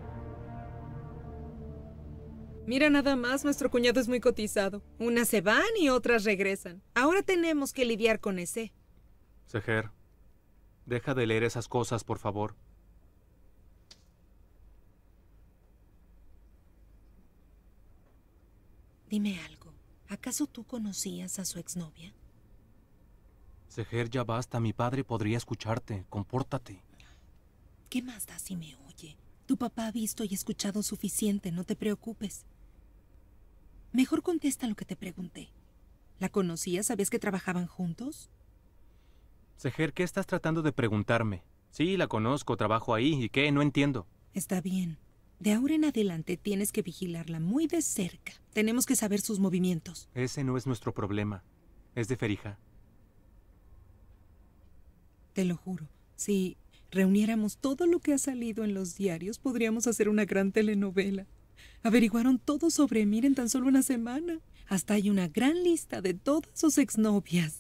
[SPEAKER 3] Mira nada más, nuestro cuñado es muy cotizado. Unas se van y otras regresan. Ahora tenemos que lidiar con ese.
[SPEAKER 18] Seher, deja de leer esas cosas, por favor.
[SPEAKER 3] Dime algo. ¿Acaso tú conocías a su exnovia?
[SPEAKER 18] Seher, ya basta. Mi padre podría escucharte. Compórtate.
[SPEAKER 3] ¿Qué más da si me oye? Tu papá ha visto y escuchado suficiente, no te preocupes. Mejor contesta lo que te pregunté. ¿La conocías? ¿Sabías que trabajaban juntos?
[SPEAKER 18] Seher, ¿qué estás tratando de preguntarme? Sí, la conozco, trabajo ahí. ¿Y qué? No entiendo.
[SPEAKER 3] Está bien. De ahora en adelante tienes que vigilarla muy de cerca. Tenemos que saber sus movimientos.
[SPEAKER 18] Ese no es nuestro problema. Es de Ferija.
[SPEAKER 3] Te lo juro. Si reuniéramos todo lo que ha salido en los diarios, podríamos hacer una gran telenovela. Averiguaron todo sobre Emir en tan solo una semana. Hasta hay una gran lista de todas sus exnovias.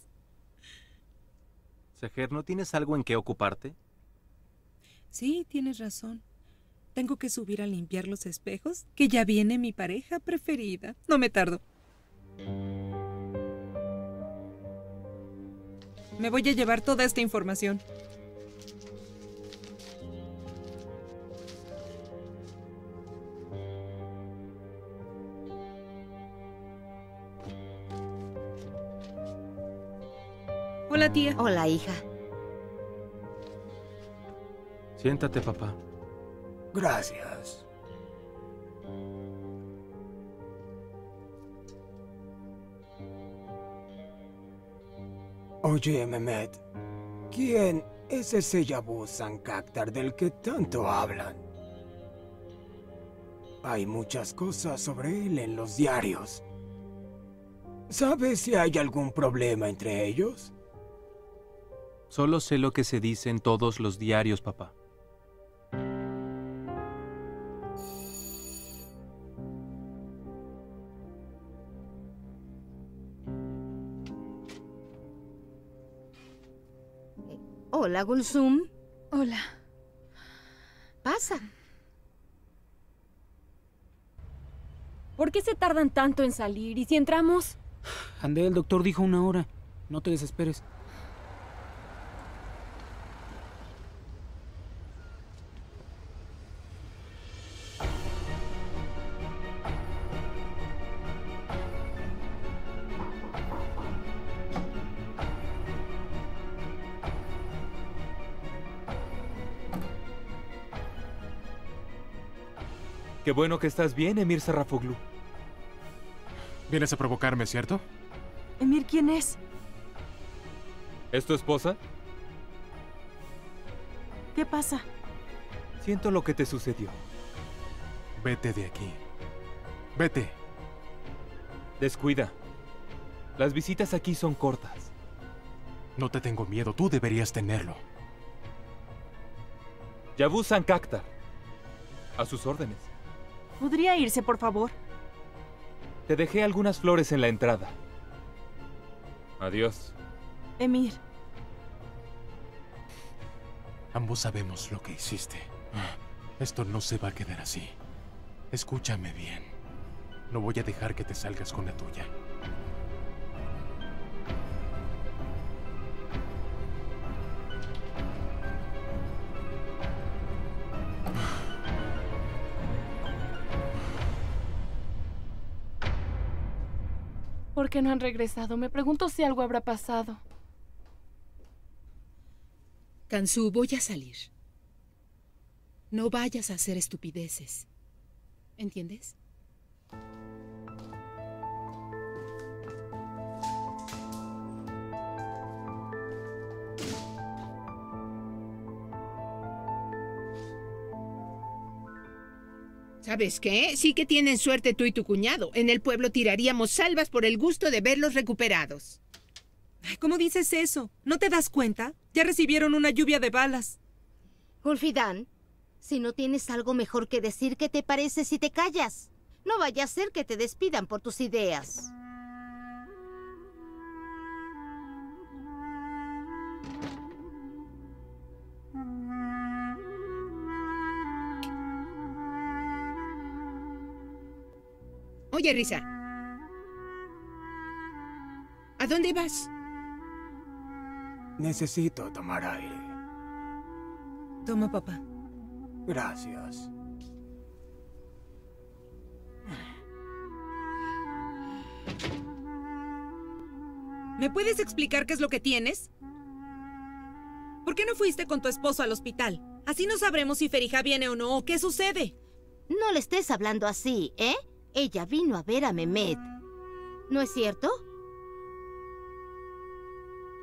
[SPEAKER 18] Seher, ¿no tienes algo en qué ocuparte?
[SPEAKER 3] Sí, tienes razón. Tengo que subir a limpiar los espejos, que ya viene mi pareja preferida. No me tardo. Me voy a llevar toda esta información. Hola, tía.
[SPEAKER 1] Hola, hija.
[SPEAKER 18] Siéntate, papá.
[SPEAKER 7] Gracias. Oye, Mehmet, ¿quién es ese Yavuz Sankaktar del que tanto hablan? Hay muchas cosas sobre él en los diarios. ¿Sabes si hay algún problema entre ellos?
[SPEAKER 18] Solo sé lo que se dice en todos los diarios, papá.
[SPEAKER 1] Hola, Gulsum.
[SPEAKER 19] Hola.
[SPEAKER 1] Pasa.
[SPEAKER 21] ¿Por qué se tardan tanto en salir? ¿Y si entramos?
[SPEAKER 5] Andé, el doctor dijo 1 hora. No te desesperes.
[SPEAKER 16] Qué bueno que estás bien, Emir Sarrafoglu.
[SPEAKER 2] Vienes a provocarme, ¿cierto?
[SPEAKER 14] Emir, ¿quién es?
[SPEAKER 16] ¿Es tu esposa?
[SPEAKER 14] ¿Qué pasa?
[SPEAKER 16] Siento lo que te sucedió.
[SPEAKER 2] Vete de aquí. Vete.
[SPEAKER 16] Descuida. Las visitas aquí son cortas.
[SPEAKER 2] No te tengo miedo, tú deberías tenerlo.
[SPEAKER 16] Yavuz Sankaktar. A sus órdenes.
[SPEAKER 14] ¿Podría irse, por favor?
[SPEAKER 16] Te dejé algunas flores en la entrada. Adiós.
[SPEAKER 14] Emir.
[SPEAKER 2] Ambos sabemos lo que hiciste. Esto no se va a quedar así. Escúchame bien. No voy a dejar que te salgas con la tuya.
[SPEAKER 4] ¿Por qué no han regresado? Me pregunto si algo habrá pasado.
[SPEAKER 11] Kansu, voy a salir. No vayas a hacer estupideces. ¿Entiendes?
[SPEAKER 12] ¿Sabes qué? Sí que tienen suerte tú y tu cuñado. En el pueblo tiraríamos salvas por el gusto de verlos recuperados.
[SPEAKER 3] ¿Cómo dices eso? ¿No te das cuenta? Ya recibieron una lluvia de balas.
[SPEAKER 1] Gulfidan, si no tienes algo mejor que decir, ¿qué te parece si te callas? No vaya a ser que te despidan por tus ideas.
[SPEAKER 12] Oye, Risa. ¿A dónde vas?
[SPEAKER 7] Necesito tomar aire.
[SPEAKER 3] Toma, papá.
[SPEAKER 7] Gracias.
[SPEAKER 3] ¿Me puedes explicar qué es lo que tienes? ¿Por qué no fuiste con tu esposo al hospital? Así no sabremos si Ferija viene o no, o qué sucede.
[SPEAKER 1] No le estés hablando así, ¿eh? Ella vino a ver a Mehmet. ¿No es cierto?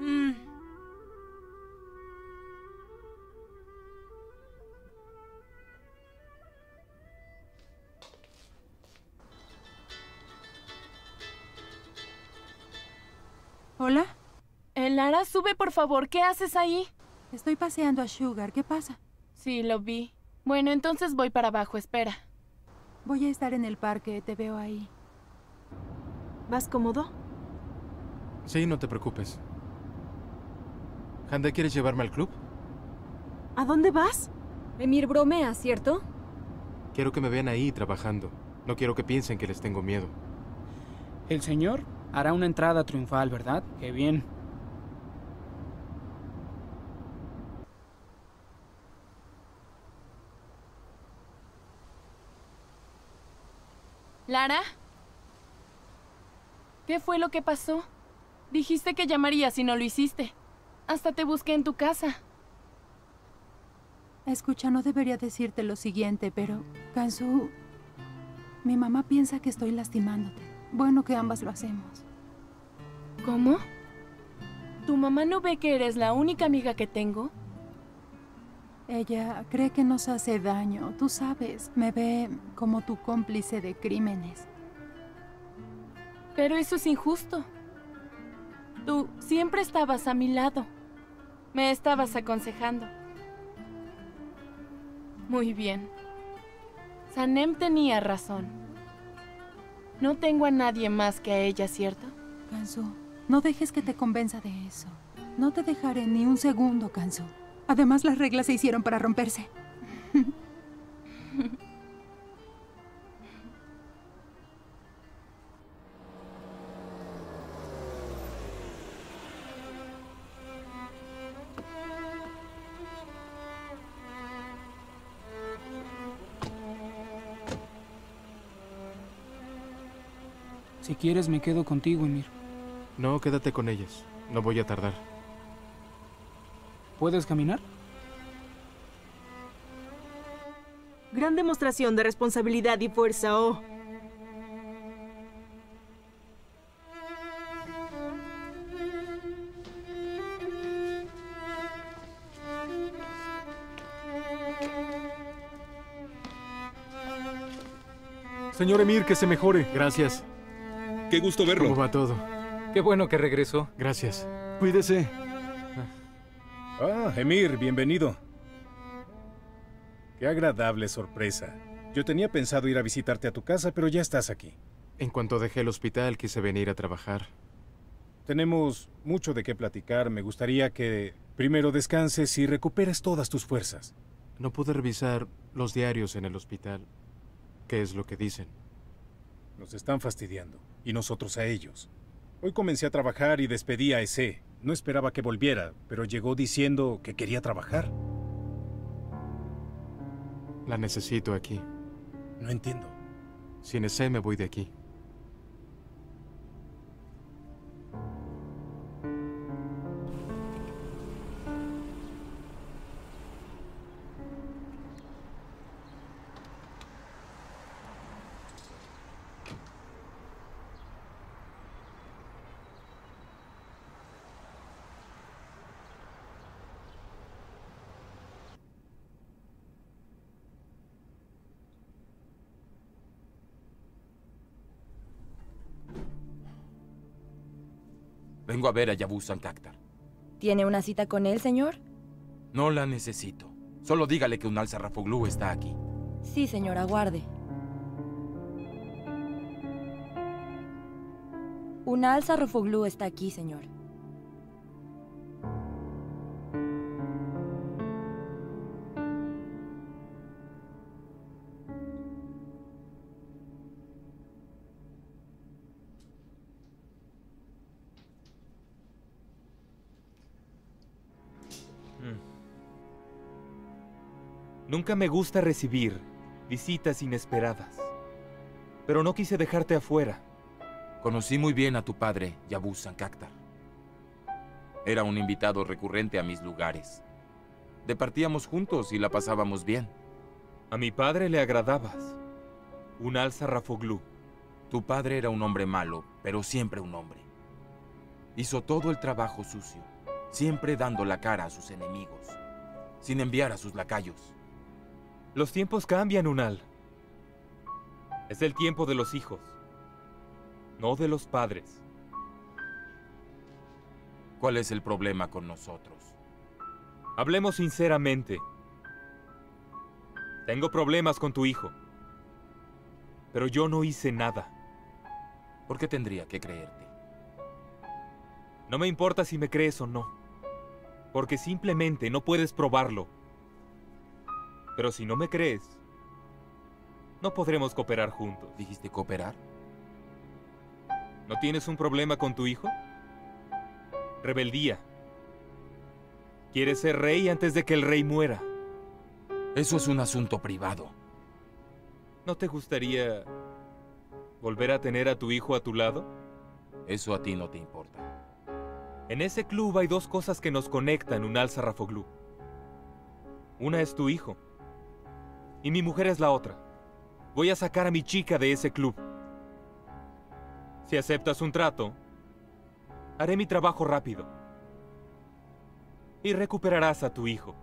[SPEAKER 6] ¿Hola?
[SPEAKER 4] Lara, sube por favor. ¿Qué haces ahí?
[SPEAKER 6] Estoy paseando a Sugar. ¿Qué pasa?
[SPEAKER 4] Sí, lo vi. Bueno, entonces voy para abajo. Espera.
[SPEAKER 6] Voy a estar en el parque. Te veo ahí.
[SPEAKER 14] ¿Vas cómodo?
[SPEAKER 2] Sí, no te preocupes. Hande, ¿quieres llevarme al club?
[SPEAKER 14] ¿A dónde vas?
[SPEAKER 21] Emir bromea, ¿cierto?
[SPEAKER 2] Quiero que me vean ahí trabajando. No quiero que piensen que les tengo miedo.
[SPEAKER 5] El señor hará una entrada triunfal, ¿verdad? Qué bien.
[SPEAKER 4] ¿Lara? ¿Qué fue lo que pasó? Dijiste que llamarías y no lo hiciste. Hasta te busqué en tu casa.
[SPEAKER 6] Escucha, no debería decirte lo siguiente, pero... Kansu... Mi mamá piensa que estoy lastimándote. Bueno, que ambas lo hacemos.
[SPEAKER 4] ¿Cómo? ¿Tu mamá no ve que eres la única amiga que tengo?
[SPEAKER 6] Ella cree que nos hace daño. Tú sabes, me ve como tu cómplice de crímenes.
[SPEAKER 4] Pero eso es injusto. Tú siempre estabas a mi lado. Me estabas aconsejando. Muy bien. Sanem tenía razón. No tengo a nadie más que a ella, ¿cierto?
[SPEAKER 6] Kansu, no dejes que te convenza de eso. No te dejaré ni un segundo, Kansu. Además, las reglas se hicieron para romperse.
[SPEAKER 5] Si quieres, me quedo contigo, Emir.
[SPEAKER 2] No, quédate con ellas. No voy a tardar.
[SPEAKER 5] ¿Puedes caminar?
[SPEAKER 14] Gran demostración de responsabilidad y fuerza, oh.
[SPEAKER 2] Señor Emir, que se mejore. Gracias.
[SPEAKER 9] Qué gusto verlo.
[SPEAKER 2] ¿Cómo va todo?
[SPEAKER 18] Qué bueno que regresó.
[SPEAKER 2] Gracias.
[SPEAKER 22] Cuídese.
[SPEAKER 15] Ah, Emir, bienvenido. Qué agradable sorpresa. Yo tenía pensado ir a visitarte a tu casa, pero ya estás aquí.
[SPEAKER 2] En cuanto dejé el hospital, quise venir a trabajar.
[SPEAKER 15] Tenemos mucho de qué platicar. Me gustaría que primero descanses y recuperes todas tus fuerzas.
[SPEAKER 2] No pude revisar los diarios en el hospital. ¿Qué es lo que dicen?
[SPEAKER 15] Nos están fastidiando, y nosotros a ellos. Hoy comencé a trabajar y despedí a ese. No esperaba que volviera, pero llegó diciendo que quería trabajar.
[SPEAKER 2] La necesito aquí.
[SPEAKER 15] No entiendo.
[SPEAKER 2] Sin ese me voy de aquí.
[SPEAKER 8] Vengo a ver a Yavuz Sankaktar.
[SPEAKER 21] ¿Tiene una cita con él, señor?
[SPEAKER 8] No la necesito. Solo dígale que Unal Sarrafoglu está aquí.
[SPEAKER 21] Sí, señor, aguarde. Unal Sarrafoglu está aquí, señor.
[SPEAKER 16] Nunca me gusta recibir visitas inesperadas. Pero no quise dejarte afuera.
[SPEAKER 8] Conocí muy bien a tu padre, Yavuz Sankaktar. Era un invitado recurrente a mis lugares. Departíamos juntos y la pasábamos bien.
[SPEAKER 16] A mi padre le agradabas. Unal Sarrafoglu.
[SPEAKER 8] Tu padre era un hombre malo, pero siempre un hombre. Hizo todo el trabajo sucio. siempre dando la cara a sus enemigos, sin enviar a sus lacayos.
[SPEAKER 16] Los tiempos cambian, Unal. Es el tiempo de los hijos, no de los padres.
[SPEAKER 8] ¿Cuál es el problema con nosotros?
[SPEAKER 16] Hablemos sinceramente. Tengo problemas con tu hijo, pero yo no hice nada.
[SPEAKER 8] ¿Por qué tendría que creerte?
[SPEAKER 16] No me importa si me crees o no, porque simplemente no puedes probarlo. Pero si no me crees, no podremos cooperar juntos.
[SPEAKER 8] ¿Dijiste cooperar?
[SPEAKER 16] ¿No tienes un problema con tu hijo? Rebeldía. Quieres ser rey antes de que el rey muera.
[SPEAKER 8] Eso es un asunto privado.
[SPEAKER 16] ¿No te gustaría volver a tener a tu hijo a tu lado?
[SPEAKER 8] Eso a ti no te importa.
[SPEAKER 16] En ese club hay dos cosas que nos conectan, Unal Sarrafoglu. Una es tu hijo, y mi mujer es la otra. Voy a sacar a mi chica de ese club. Si aceptas un trato, haré mi trabajo rápido. Y recuperarás a tu hijo.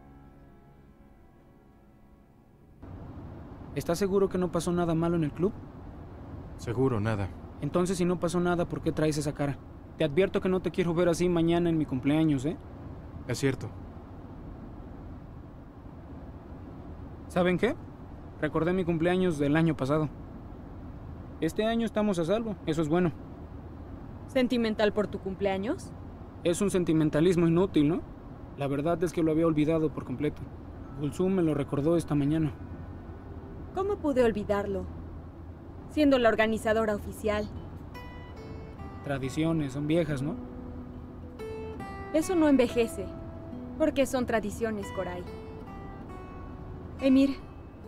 [SPEAKER 5] ¿Estás seguro que no pasó nada malo en el club?
[SPEAKER 2] Seguro, nada.
[SPEAKER 5] Entonces, si no pasó nada, ¿por qué traes esa cara? Te advierto que no te quiero ver así mañana en mi cumpleaños, ¿eh?
[SPEAKER 2] Es cierto.
[SPEAKER 5] ¿Saben qué? Recordé mi cumpleaños del año pasado. Este año estamos a salvo, eso es bueno.
[SPEAKER 21] ¿Sentimental por tu cumpleaños?
[SPEAKER 5] Es un sentimentalismo inútil, ¿no? La verdad es que lo había olvidado por completo. Gulsum me lo recordó esta mañana.
[SPEAKER 21] ¿Cómo pude olvidarlo? Siendo la organizadora oficial.
[SPEAKER 5] Tradiciones, son viejas, ¿no?
[SPEAKER 21] Eso no envejece, porque son tradiciones, Koray. Emir,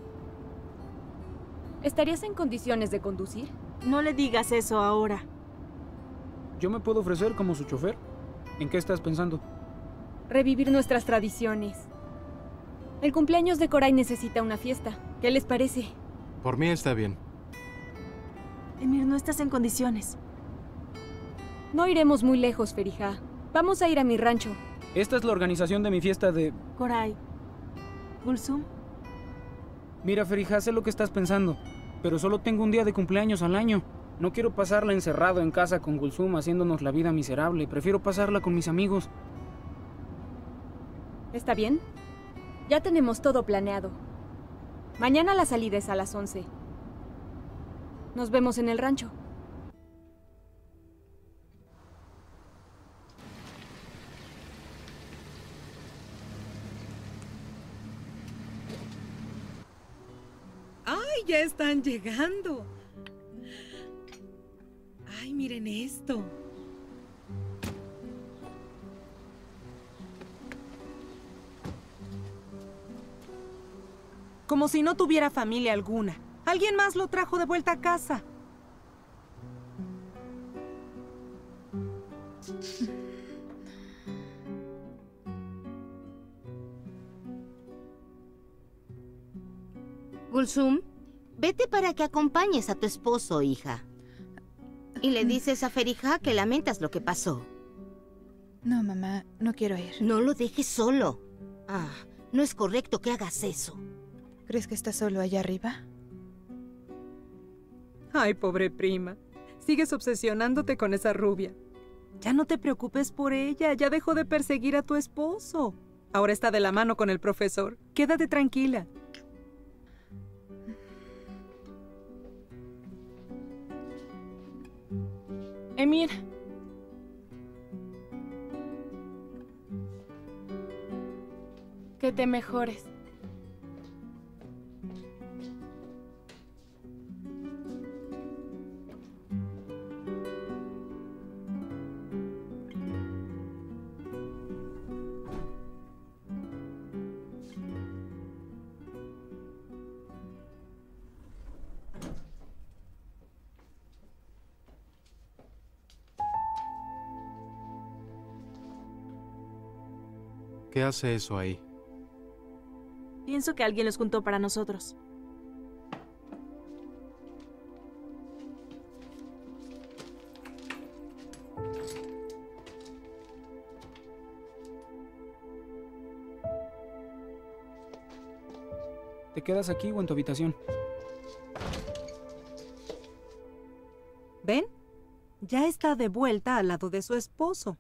[SPEAKER 21] ¿estarías en condiciones de conducir?
[SPEAKER 14] No le digas eso ahora.
[SPEAKER 5] ¿Yo me puedo ofrecer como su chofer? ¿En qué estás pensando?
[SPEAKER 21] Revivir nuestras tradiciones. El cumpleaños de Koray necesita una fiesta. ¿Qué les parece?
[SPEAKER 2] Por mí está bien.
[SPEAKER 14] Emir, no estás en condiciones.
[SPEAKER 21] No iremos muy lejos, Ferija. Vamos a ir a mi rancho.
[SPEAKER 5] Esta es la organización de mi fiesta de...
[SPEAKER 14] Koray. Gulsum.
[SPEAKER 5] Mira, Ferija, sé lo que estás pensando, pero solo tengo un día de cumpleaños al año. No quiero pasarla encerrado en casa con Gulsum haciéndonos la vida miserable. Prefiero pasarla con mis amigos.
[SPEAKER 21] ¿Está bien? Ya tenemos todo planeado. Mañana la salida es a las 11. Nos vemos en el rancho.
[SPEAKER 3] ¡Ay, ya están llegando! ¡Ay, miren esto!
[SPEAKER 10] Como si no tuviera familia alguna. Alguien más lo trajo de vuelta a casa.
[SPEAKER 1] Gulsum, vete para que acompañes a tu esposo, hija. Y le dices a Ferija que lamentas lo que pasó.
[SPEAKER 19] No, mamá, no quiero ir.
[SPEAKER 1] No lo dejes solo. Ah, no es correcto que hagas eso.
[SPEAKER 19] ¿Crees que está solo allá arriba?
[SPEAKER 3] Ay, pobre prima. Sigues obsesionándote con esa rubia. Ya no te preocupes por ella. Ya dejó de perseguir a tu esposo. Ahora está de la mano con el profesor. Quédate tranquila.
[SPEAKER 4] Emir. Que te mejores.
[SPEAKER 2] ¿Qué hace eso ahí?
[SPEAKER 14] Pienso que alguien los juntó para nosotros.
[SPEAKER 5] ¿Te quedas aquí o en tu habitación?
[SPEAKER 10] ¿Ven? Ya está de vuelta al lado de su esposo.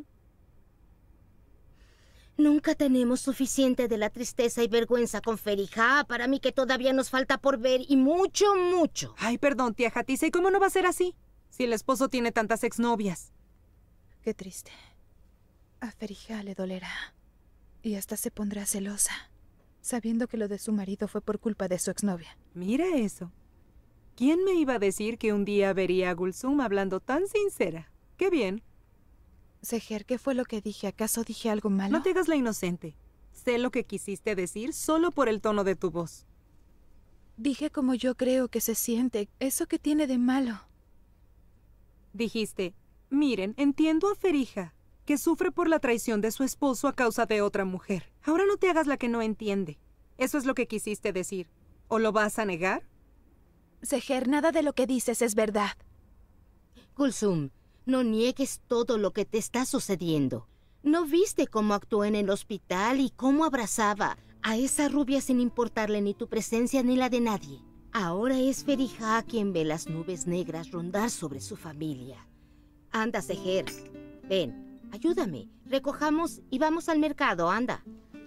[SPEAKER 1] Nunca tenemos suficiente de la tristeza y vergüenza con Ferija. Para mí que todavía nos falta por ver y mucho, mucho.
[SPEAKER 10] Ay, perdón, tía Hatisa. ¿Y cómo no va a ser así? Si el esposo tiene tantas exnovias.
[SPEAKER 19] Qué triste. A Ferija le dolerá. Y hasta se pondrá celosa, sabiendo que lo de su marido fue por culpa de su exnovia.
[SPEAKER 10] Mira eso. ¿Quién me iba a decir que un día vería a Gulsum hablando tan sincera? ¡Qué bien!
[SPEAKER 19] Seher, ¿qué fue lo que dije? ¿Acaso dije algo malo?
[SPEAKER 10] No te hagas la inocente. Sé lo que quisiste decir solo por el tono de tu voz.
[SPEAKER 19] Dije como yo creo que se siente. ¿Eso qué tiene de malo?
[SPEAKER 10] Dijiste, miren, entiendo a Ferija, que sufre por la traición de su esposo a causa de otra mujer. Ahora no te hagas la que no entiende. Eso es lo que quisiste decir. ¿O lo vas a negar?
[SPEAKER 19] Seher, nada de lo que dices es verdad.
[SPEAKER 1] Gulsum, no niegues todo lo que te está sucediendo. ¿No viste cómo actuó en el hospital y cómo abrazaba a esa rubia sin importarle ni tu presencia ni la de nadie? Ahora es Ferija quien ve las nubes negras rondar sobre su familia. Anda, Seher. Ven, ayúdame. Recojamos y vamos al mercado, anda.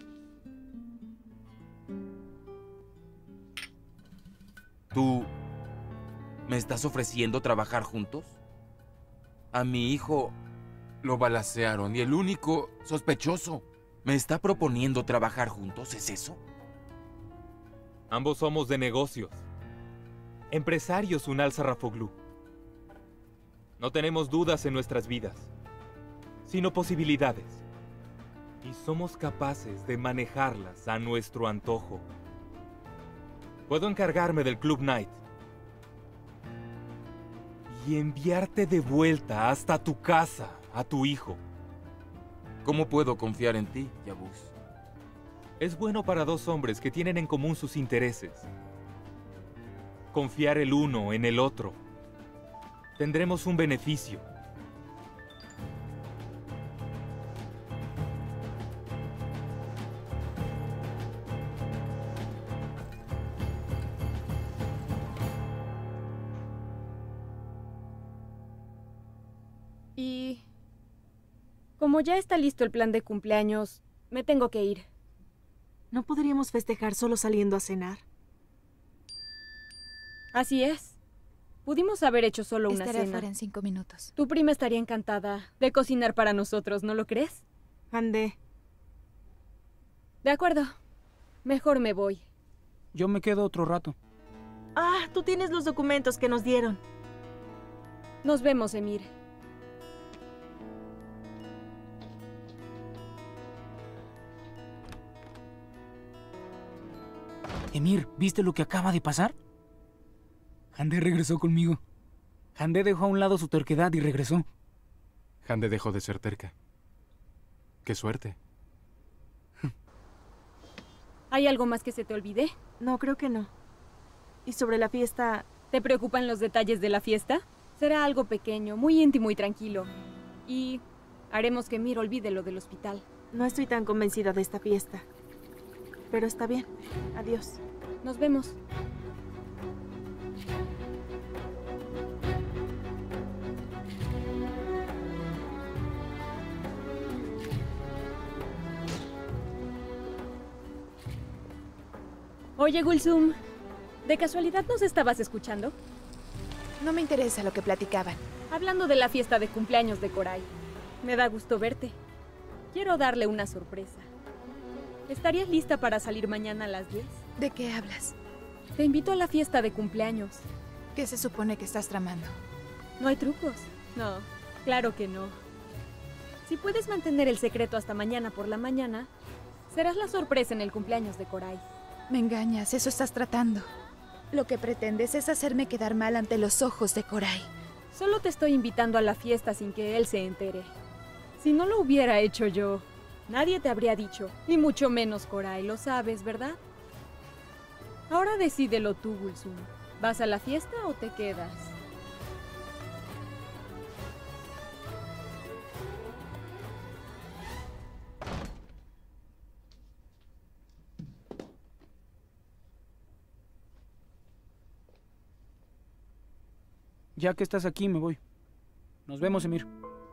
[SPEAKER 8] ¿Tú me estás ofreciendo trabajar juntos? A mi hijo lo balacearon y el único sospechoso me está proponiendo trabajar juntos, ¿es eso?
[SPEAKER 16] Ambos somos de negocios. Empresarios, Unal Sarrafoglu. No tenemos dudas en nuestras vidas, sino posibilidades. Y somos capaces de manejarlas a nuestro antojo. Puedo encargarme del Club Night y enviarte de vuelta hasta tu casa, a tu hijo.
[SPEAKER 8] ¿Cómo puedo confiar en ti, Yabuz?
[SPEAKER 16] Es bueno para dos hombres que tienen en común sus intereses. Confiar el uno en el otro. Tendremos un beneficio.
[SPEAKER 21] Y como ya está listo el plan de cumpleaños, me tengo que ir.
[SPEAKER 14] ¿No podríamos festejar solo saliendo a cenar?
[SPEAKER 21] Así es. Pudimos haber hecho solo una
[SPEAKER 19] Estaré
[SPEAKER 21] cena.
[SPEAKER 19] afuera en 5 minutos.
[SPEAKER 21] Tu prima estaría encantada de cocinar para nosotros, ¿no lo crees?
[SPEAKER 14] Andé.
[SPEAKER 21] De acuerdo. Mejor me voy.
[SPEAKER 5] Yo me quedo otro rato.
[SPEAKER 14] Ah, tú tienes los documentos que nos dieron.
[SPEAKER 21] Nos vemos, Emir.
[SPEAKER 5] Emir, ¿viste lo que acaba de pasar? Hande regresó conmigo. Hande dejó a un lado su terquedad y regresó.
[SPEAKER 2] Hande dejó de ser terca. ¡Qué suerte!
[SPEAKER 21] ¿Hay algo más que se te olvide?
[SPEAKER 14] No, creo que no. Y sobre la fiesta...
[SPEAKER 21] ¿Te preocupan los detalles de la fiesta? Será algo pequeño, muy íntimo y tranquilo. Y haremos que Mir olvide lo del hospital.
[SPEAKER 14] No estoy tan convencida de esta fiesta. Pero está bien. Adiós.
[SPEAKER 21] Nos vemos. Oye, Gulsum, ¿de casualidad nos estabas escuchando?
[SPEAKER 19] No me interesa lo que platicaban.
[SPEAKER 21] Hablando de la fiesta de cumpleaños de Koray. Me da gusto verte. Quiero darle una sorpresa. ¿Estarías lista para salir mañana a las 10?
[SPEAKER 19] ¿De qué hablas?
[SPEAKER 21] Te invito a la fiesta de cumpleaños.
[SPEAKER 19] ¿Qué se supone que estás tramando?
[SPEAKER 21] ¿No hay trucos? No, claro que no. Si puedes mantener el secreto hasta mañana por la mañana, serás la sorpresa en el cumpleaños de Koray.
[SPEAKER 19] Me engañas, eso estás tratando. Lo que pretendes es hacerme quedar mal ante los ojos de Koray.
[SPEAKER 21] Solo te estoy invitando a la fiesta sin que él se entere. Si no lo hubiera hecho yo, nadie te habría dicho, y mucho menos Koray, lo sabes, ¿verdad? Ahora decídelo tú, Gulsum. ¿Vas a la fiesta o te quedas?
[SPEAKER 5] Ya que estás aquí, me voy. Nos vemos, Emir.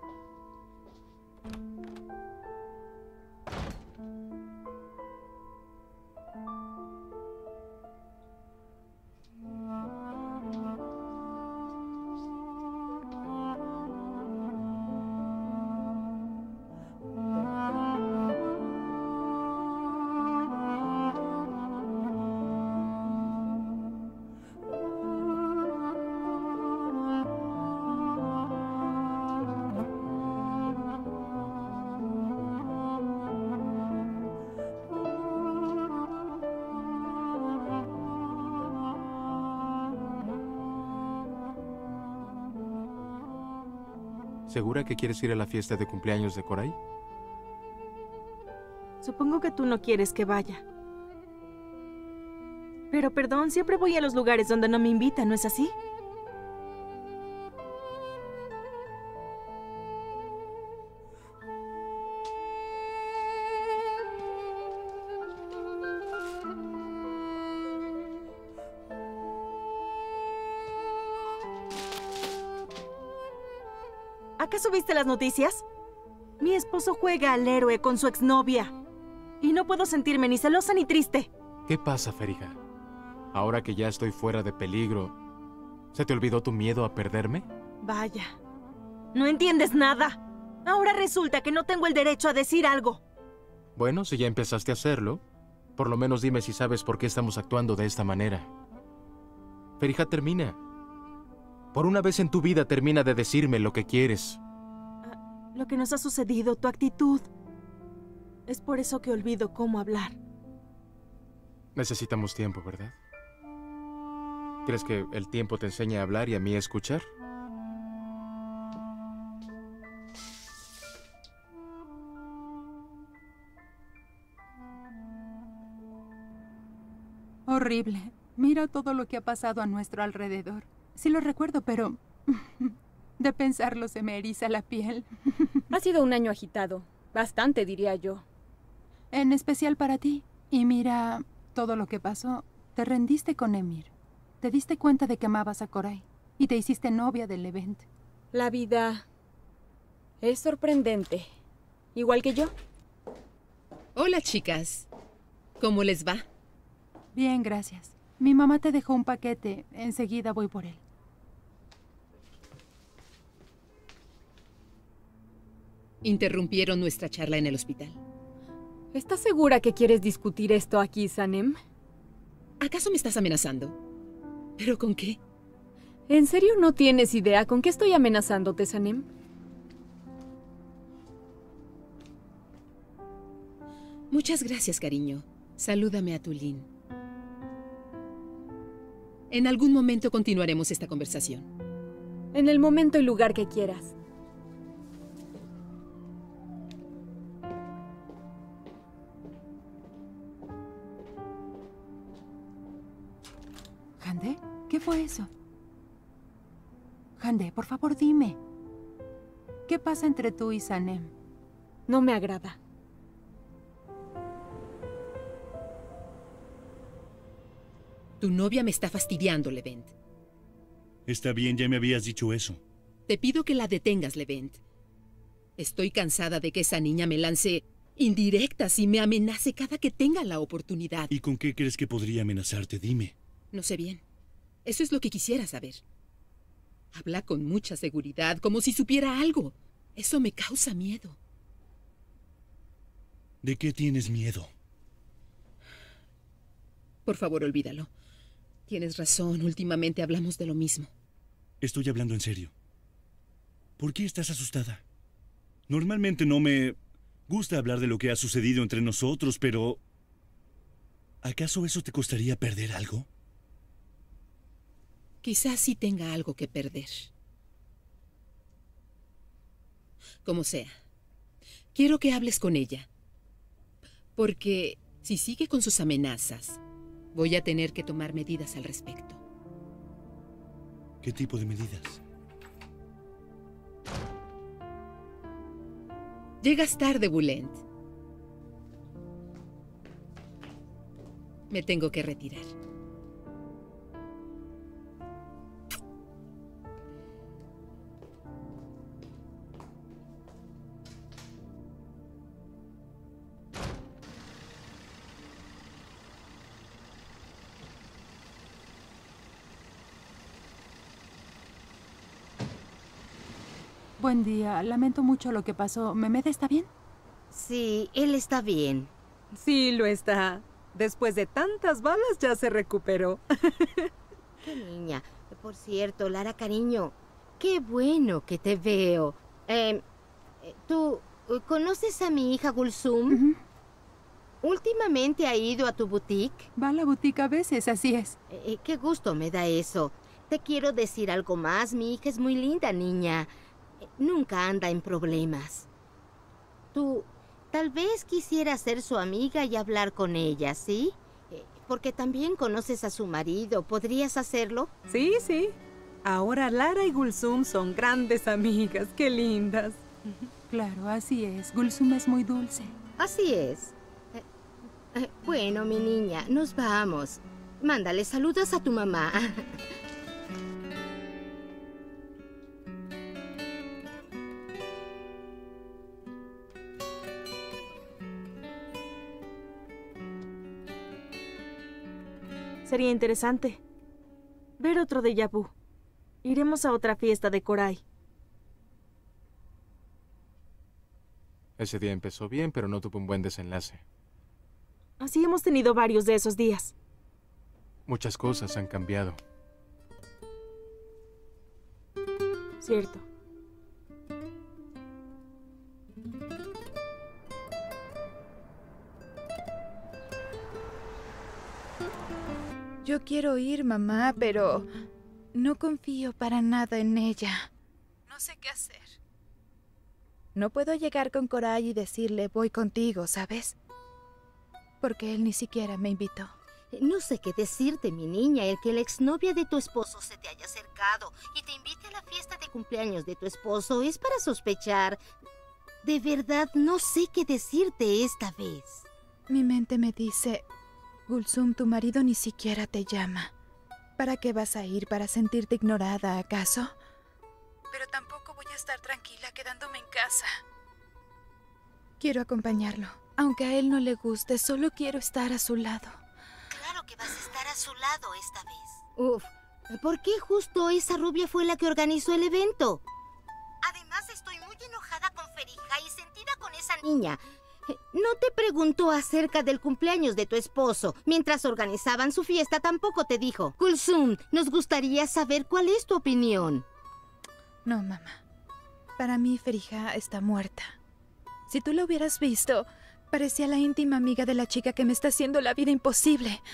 [SPEAKER 2] ¿Segura que quieres ir a la fiesta de cumpleaños de Koray?
[SPEAKER 14] Supongo que tú no quieres que vaya. Pero perdón, siempre voy a los lugares donde no me invitan, ¿no es así? ¿Acaso viste las noticias? Mi esposo juega al héroe con su exnovia. Y no puedo sentirme ni celosa ni triste.
[SPEAKER 2] ¿Qué pasa, Feriha? Ahora que ya estoy fuera de peligro, ¿se te olvidó tu miedo a perderme?
[SPEAKER 14] Vaya, no entiendes nada. Ahora resulta que no tengo el derecho a decir algo.
[SPEAKER 2] Bueno, si ya empezaste a hacerlo, por lo menos dime si sabes por qué estamos actuando de esta manera. Feriha, termina. Por una vez en tu vida termina de decirme lo que quieres.
[SPEAKER 14] Lo que nos ha sucedido, tu actitud. Es por eso que olvido cómo hablar.
[SPEAKER 2] Necesitamos tiempo, ¿verdad? ¿Crees que el tiempo te enseña a hablar y a mí a escuchar?
[SPEAKER 6] Horrible. Mira todo lo que ha pasado a nuestro alrededor. Sí lo recuerdo, pero de pensarlo se me eriza la piel.
[SPEAKER 21] Ha sido un año agitado. Bastante, diría yo.
[SPEAKER 6] En especial para ti. Y mira todo lo que pasó. Te rendiste con Emir. Te diste cuenta de que amabas a Koray. Y te hiciste novia del Levent.
[SPEAKER 21] La vida es sorprendente. Igual que yo.
[SPEAKER 11] Hola, chicas. ¿Cómo les va?
[SPEAKER 6] Bien, gracias. Mi mamá te dejó un paquete. Enseguida voy por él.
[SPEAKER 11] Interrumpieron nuestra charla en el hospital.
[SPEAKER 21] ¿Estás segura que quieres discutir esto aquí, Sanem?
[SPEAKER 11] ¿Acaso me estás amenazando? ¿Pero con qué?
[SPEAKER 21] ¿En serio no tienes idea con qué estoy amenazándote, Sanem?
[SPEAKER 11] Muchas gracias, cariño. Salúdame a Tulin. En algún momento continuaremos esta conversación.
[SPEAKER 21] En el momento y lugar que quieras.
[SPEAKER 6] ¿Hande? ¿Qué fue eso? Hande, por favor, dime. ¿Qué pasa entre tú y Sanem?
[SPEAKER 21] No me agrada.
[SPEAKER 11] Tu novia me está fastidiando, Levent.
[SPEAKER 13] Está bien, ya me habías dicho eso.
[SPEAKER 11] Te pido que la detengas, Levent. Estoy cansada de que esa niña me lance indirectas y me amenace cada que tenga la oportunidad.
[SPEAKER 13] ¿Y con qué crees que podría amenazarte? Dime.
[SPEAKER 11] No sé bien. Eso es lo que quisiera saber. Habla con mucha seguridad, como si supiera algo. Eso me causa miedo.
[SPEAKER 13] ¿De qué tienes miedo?
[SPEAKER 11] Por favor, olvídalo. Tienes razón, últimamente hablamos de lo mismo.
[SPEAKER 13] Estoy hablando en serio. ¿Por qué estás asustada? Normalmente no me gusta hablar de lo que ha sucedido entre nosotros, pero ¿acaso eso te costaría perder algo?
[SPEAKER 11] Quizás sí tenga algo que perder. Como sea, quiero que hables con ella. Porque si sigue con sus amenazas, voy a tener que tomar medidas al respecto.
[SPEAKER 13] ¿Qué tipo de medidas?
[SPEAKER 11] Llegas tarde, Bulent. Me tengo que retirar.
[SPEAKER 6] Buen día. Lamento mucho lo que pasó. ¿Mehmet está bien?
[SPEAKER 1] Sí, él está bien.
[SPEAKER 10] Sí, lo está. Después de tantas balas ya se recuperó.
[SPEAKER 1] Qué niña. Por cierto, Lara, cariño, qué bueno que te veo. ¿Tú conoces a mi hija Gulsum? ¿Últimamente ha ido a tu boutique?
[SPEAKER 6] Va a la boutique a veces, así es.
[SPEAKER 1] Qué gusto me da eso. Te quiero decir algo más. Mi hija es muy linda, niña. Nunca anda en problemas. Tú tal vez quisieras ser su amiga y hablar con ella, ¿sí? Porque también conoces a su marido. ¿Podrías hacerlo?
[SPEAKER 10] Sí, sí. Ahora Lara y Gulsum son grandes amigas. Qué lindas.
[SPEAKER 6] Claro, así es. Gulsum es muy dulce.
[SPEAKER 1] Así es. Bueno, mi niña, nos vamos. Mándale saludos a tu mamá.
[SPEAKER 14] Sería interesante ver otro déjà vu. Iremos a otra fiesta de Koray.
[SPEAKER 2] Ese día empezó bien, pero no tuvo un buen desenlace.
[SPEAKER 14] Así hemos tenido varios de esos días.
[SPEAKER 2] Muchas cosas han cambiado.
[SPEAKER 14] Cierto.
[SPEAKER 19] Yo quiero ir, mamá, pero no confío para nada en ella. No sé qué hacer. No puedo llegar con Koray y decirle voy contigo, ¿sabes? Porque él ni siquiera me invitó.
[SPEAKER 1] No sé qué decirte, mi niña. El que la exnovia de tu esposo se te haya acercado y te invite a la fiesta de cumpleaños de tu esposo es para sospechar. De verdad, no sé qué decirte esta vez.
[SPEAKER 19] Mi mente me dice, Gulsum, tu marido ni siquiera te llama. ¿Para qué vas a ir? ¿Para sentirte ignorada, acaso? Pero tampoco voy a estar tranquila quedándome en casa. Quiero acompañarlo. Aunque a él no le guste, solo quiero estar a su lado.
[SPEAKER 1] Claro que vas a estar a su lado esta vez. Uf, ¿por qué justo esa rubia fue la que organizó el evento? Además, estoy muy enojada con Ferija y sentida con esa niña. No te preguntó acerca del cumpleaños de tu esposo. Mientras organizaban su fiesta, tampoco te dijo. Gulsum, nos gustaría saber cuál es tu opinión.
[SPEAKER 19] No, mamá. Para mí, Ferija está muerta. Si tú la hubieras visto, parecía la íntima amiga de la chica que me está haciendo la vida imposible.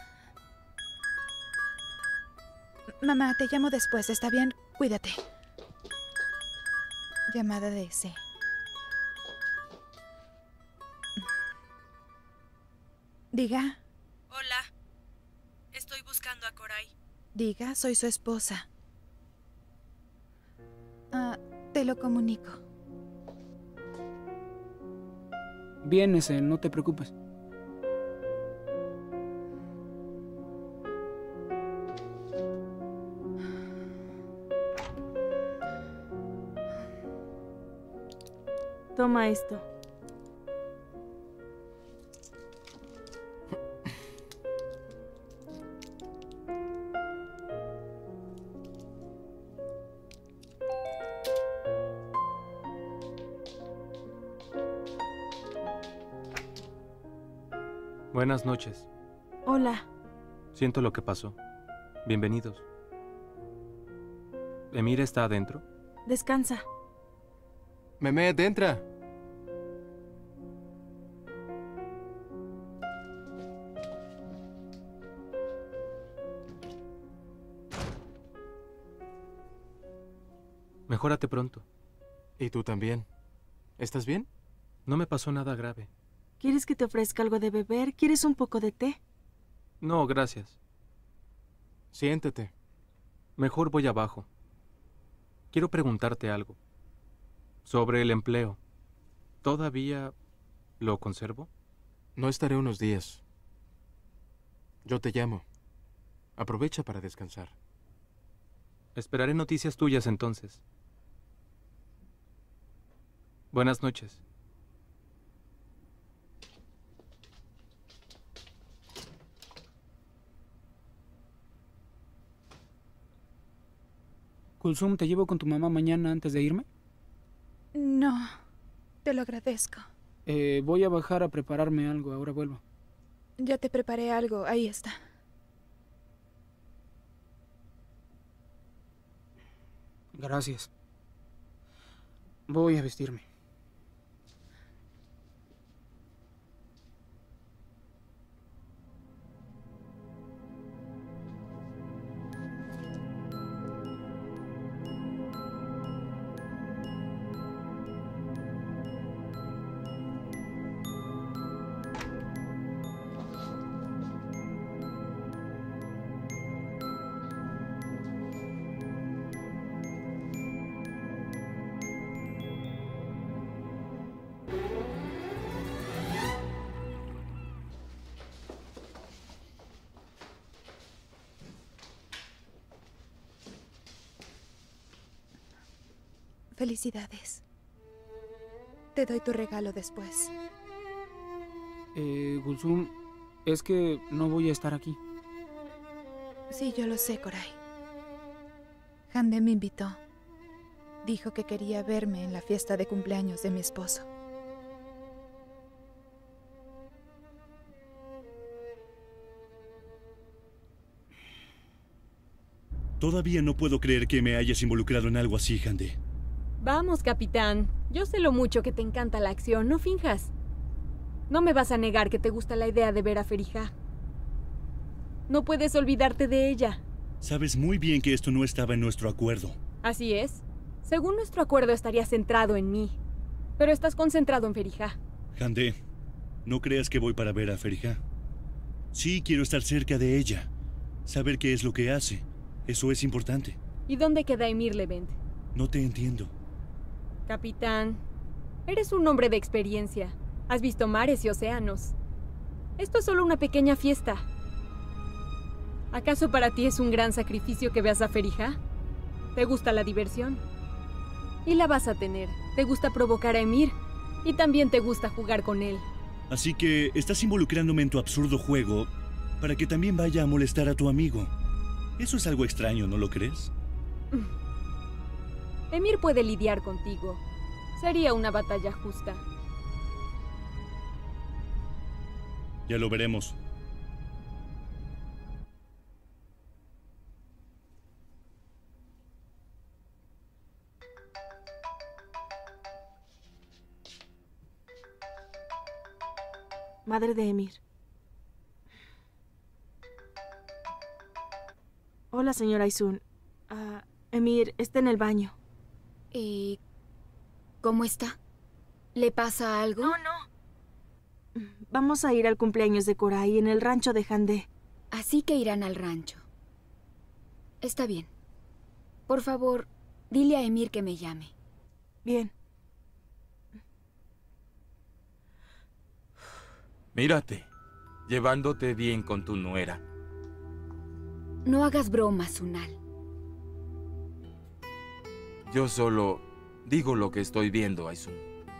[SPEAKER 19] Mamá, te llamo después, ¿está bien? Cuídate. Llamada de ese. Diga.
[SPEAKER 14] Hola. Estoy buscando a Koray.
[SPEAKER 19] Diga, soy su esposa. Te lo comunico.
[SPEAKER 5] Bien, ese, no te preocupes.
[SPEAKER 14] Toma esto.
[SPEAKER 18] Buenas noches.
[SPEAKER 14] Hola.
[SPEAKER 18] Siento lo que pasó. Bienvenidos. ¿Emir está adentro?
[SPEAKER 14] Descansa.
[SPEAKER 2] Mehmet, entra.
[SPEAKER 18] Mejórate pronto.
[SPEAKER 2] ¿Y tú también? ¿Estás bien?
[SPEAKER 18] No me pasó nada grave.
[SPEAKER 14] ¿Quieres que te ofrezca algo de beber? ¿Quieres un poco de té?
[SPEAKER 18] No, gracias.
[SPEAKER 2] Siéntate.
[SPEAKER 18] Mejor voy abajo. Quiero preguntarte algo. Sobre el empleo. ¿Todavía lo conservo?
[SPEAKER 2] No estaré unos días. Yo te llamo. Aprovecha para descansar.
[SPEAKER 18] Esperaré noticias tuyas entonces. Buenas noches.
[SPEAKER 5] Gulsum, ¿te llevo con tu mamá mañana antes de irme?
[SPEAKER 19] No, te lo agradezco.
[SPEAKER 5] Voy a bajar a prepararme algo, ahora vuelvo.
[SPEAKER 19] Ya te preparé algo, ahí está.
[SPEAKER 5] Gracias. Voy a vestirme.
[SPEAKER 19] Felicidades. Te doy tu regalo después.
[SPEAKER 5] Gulsum, es que no voy a estar aquí.
[SPEAKER 19] Sí, yo lo sé, Koray. Hande me invitó. Dijo que quería verme en la fiesta de cumpleaños de mi esposo.
[SPEAKER 13] Todavía no puedo creer que me hayas involucrado en algo así, Hande.
[SPEAKER 21] Vamos, capitán. Yo sé lo mucho que te encanta la acción, no finjas. No me vas a negar que te gusta la idea de ver a Ferija. No puedes olvidarte de ella.
[SPEAKER 13] Sabes muy bien que esto no estaba en nuestro acuerdo.
[SPEAKER 21] Así es. Según nuestro acuerdo estarías centrado en mí. Pero estás concentrado en Ferija.
[SPEAKER 13] Hande, no creas que voy para ver a Ferija. Sí, quiero estar cerca de ella. Saber qué es lo que hace. Eso es importante.
[SPEAKER 21] ¿Y dónde queda Emir Levent?
[SPEAKER 13] No te entiendo.
[SPEAKER 21] Capitán, eres un hombre de experiencia. Has visto mares y océanos. Esto es solo una pequeña fiesta. ¿Acaso para ti es un gran sacrificio que veas a Ferija? ¿Te gusta la diversión? Y la vas a tener. Te gusta provocar a Emir. Y también te gusta jugar con él.
[SPEAKER 13] Así que estás involucrándome en tu absurdo juego para que también vaya a molestar a tu amigo. Eso es algo extraño, ¿no lo crees?
[SPEAKER 21] Emir puede lidiar contigo. Sería una batalla justa.
[SPEAKER 13] Ya lo veremos.
[SPEAKER 14] Madre de Emir. Hola, señora Aisun. Emir está en el baño.
[SPEAKER 17] ¿Y cómo está? ¿Le pasa algo?
[SPEAKER 14] No. Vamos a ir al cumpleaños de Koray en el rancho de Hande.
[SPEAKER 17] Así que irán al rancho. Está bien. Por favor, dile a Emir que me llame.
[SPEAKER 14] Bien.
[SPEAKER 8] Mírate, llevándote bien con tu nuera.
[SPEAKER 17] No hagas bromas, Unal.
[SPEAKER 8] Yo solo digo lo que estoy viendo, Aisun.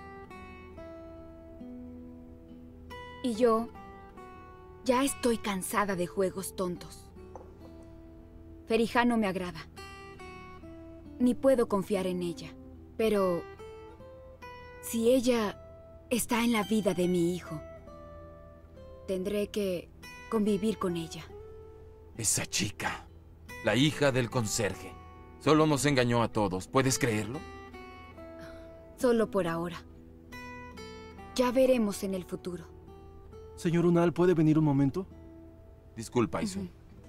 [SPEAKER 17] Y yo ya estoy cansada de juegos tontos. Ferija no me agrada. Ni puedo confiar en ella. Pero si ella está en la vida de mi hijo, tendré que convivir con ella.
[SPEAKER 8] Esa chica, la hija del conserje, solo nos engañó a todos. ¿Puedes creerlo?
[SPEAKER 17] Solo por ahora. Ya veremos en el futuro.
[SPEAKER 22] Señor Unal, ¿puede venir un momento?
[SPEAKER 8] Disculpa, Aisun.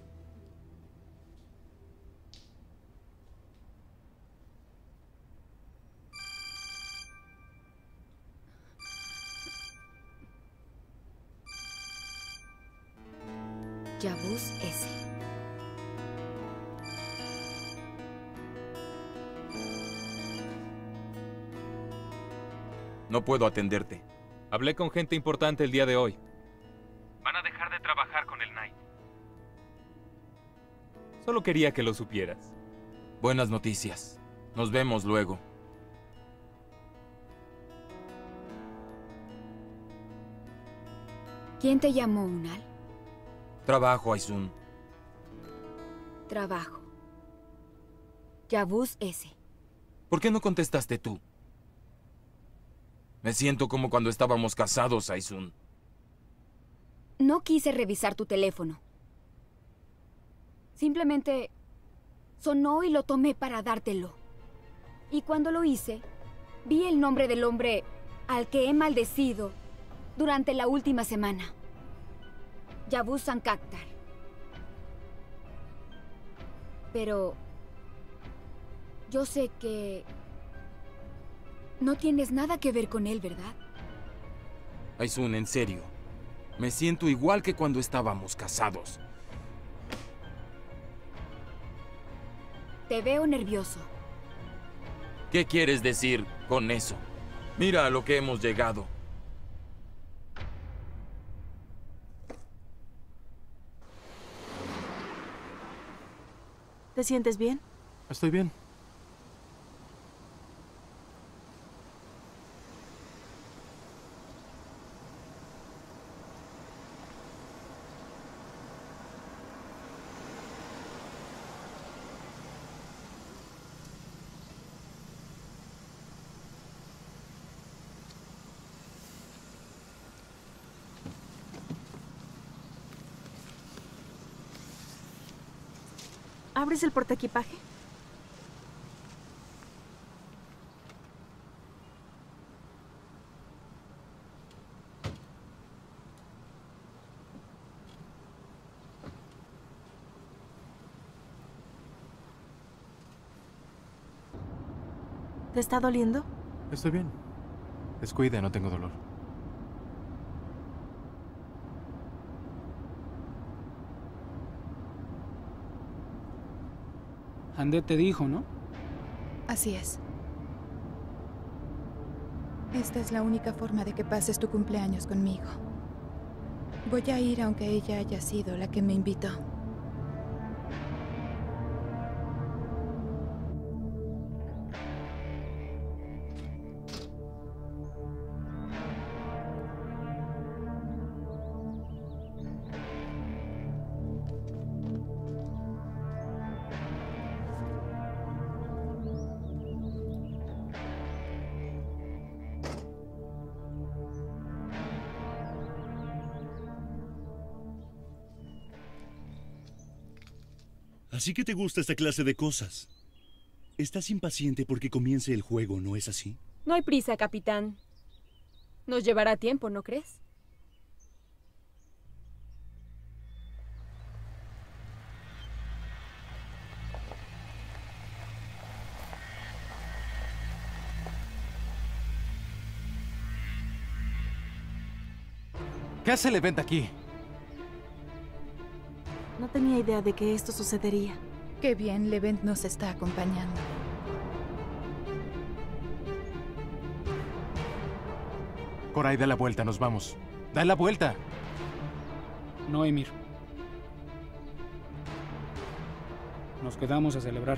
[SPEAKER 17] Yavuz S.
[SPEAKER 8] No puedo atenderte.
[SPEAKER 16] Hablé con gente importante el día de hoy. Van a dejar de trabajar con el Knight. Solo quería que lo supieras.
[SPEAKER 8] Buenas noticias. Nos vemos luego.
[SPEAKER 17] ¿Quién te llamó, Unal?
[SPEAKER 8] Trabajo, Aisun.
[SPEAKER 17] Trabajo. Yavuz S.
[SPEAKER 8] ¿Por qué no contestaste tú? Me siento como cuando estábamos casados, Aisun.
[SPEAKER 17] No quise revisar tu teléfono. Simplemente sonó y lo tomé para dártelo. Y cuando lo hice, vi el nombre del hombre al que he maldecido durante la última semana. Yavuz Sankaktar. Pero yo sé que no tienes nada que ver con él, ¿verdad?
[SPEAKER 8] Aisun, en serio. Me siento igual que cuando estábamos casados.
[SPEAKER 17] Te veo nervioso.
[SPEAKER 8] ¿Qué quieres decir con eso? Mira a lo que hemos llegado.
[SPEAKER 14] ¿Te sientes bien?
[SPEAKER 2] Estoy bien.
[SPEAKER 14] ¿Abres el portaequipaje? ¿Te está doliendo?
[SPEAKER 2] Estoy bien. Descuida, no tengo dolor.
[SPEAKER 5] Hande te dijo, ¿no?
[SPEAKER 19] Así es. Esta es la única forma de que pases tu cumpleaños conmigo. Voy a ir aunque ella haya sido la que me invitó.
[SPEAKER 13] Así que te gusta esta clase de cosas. Estás impaciente porque comience el juego, ¿no es así?
[SPEAKER 21] No hay prisa, capitán. Nos llevará tiempo, ¿no crees?
[SPEAKER 2] ¿Qué hace el evento aquí?
[SPEAKER 14] No tenía idea de que esto sucedería.
[SPEAKER 19] Qué bien, Levent nos está acompañando.
[SPEAKER 2] Koray, da la vuelta, nos vamos. ¡Da la vuelta!
[SPEAKER 5] No, Emir. Nos quedamos a celebrar.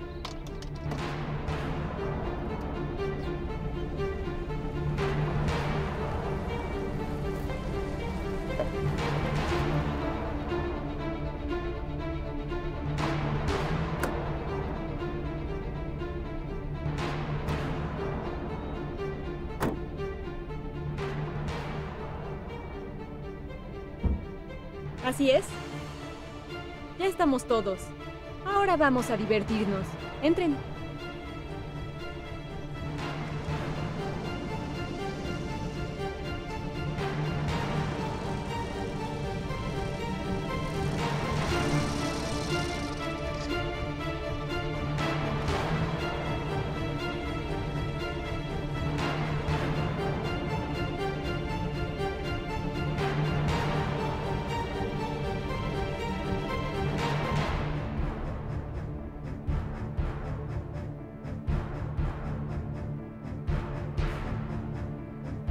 [SPEAKER 21] Así es. Ya estamos todos. Ahora vamos a divertirnos. Entren.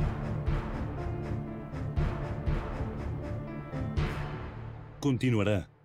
[SPEAKER 13] Continuará.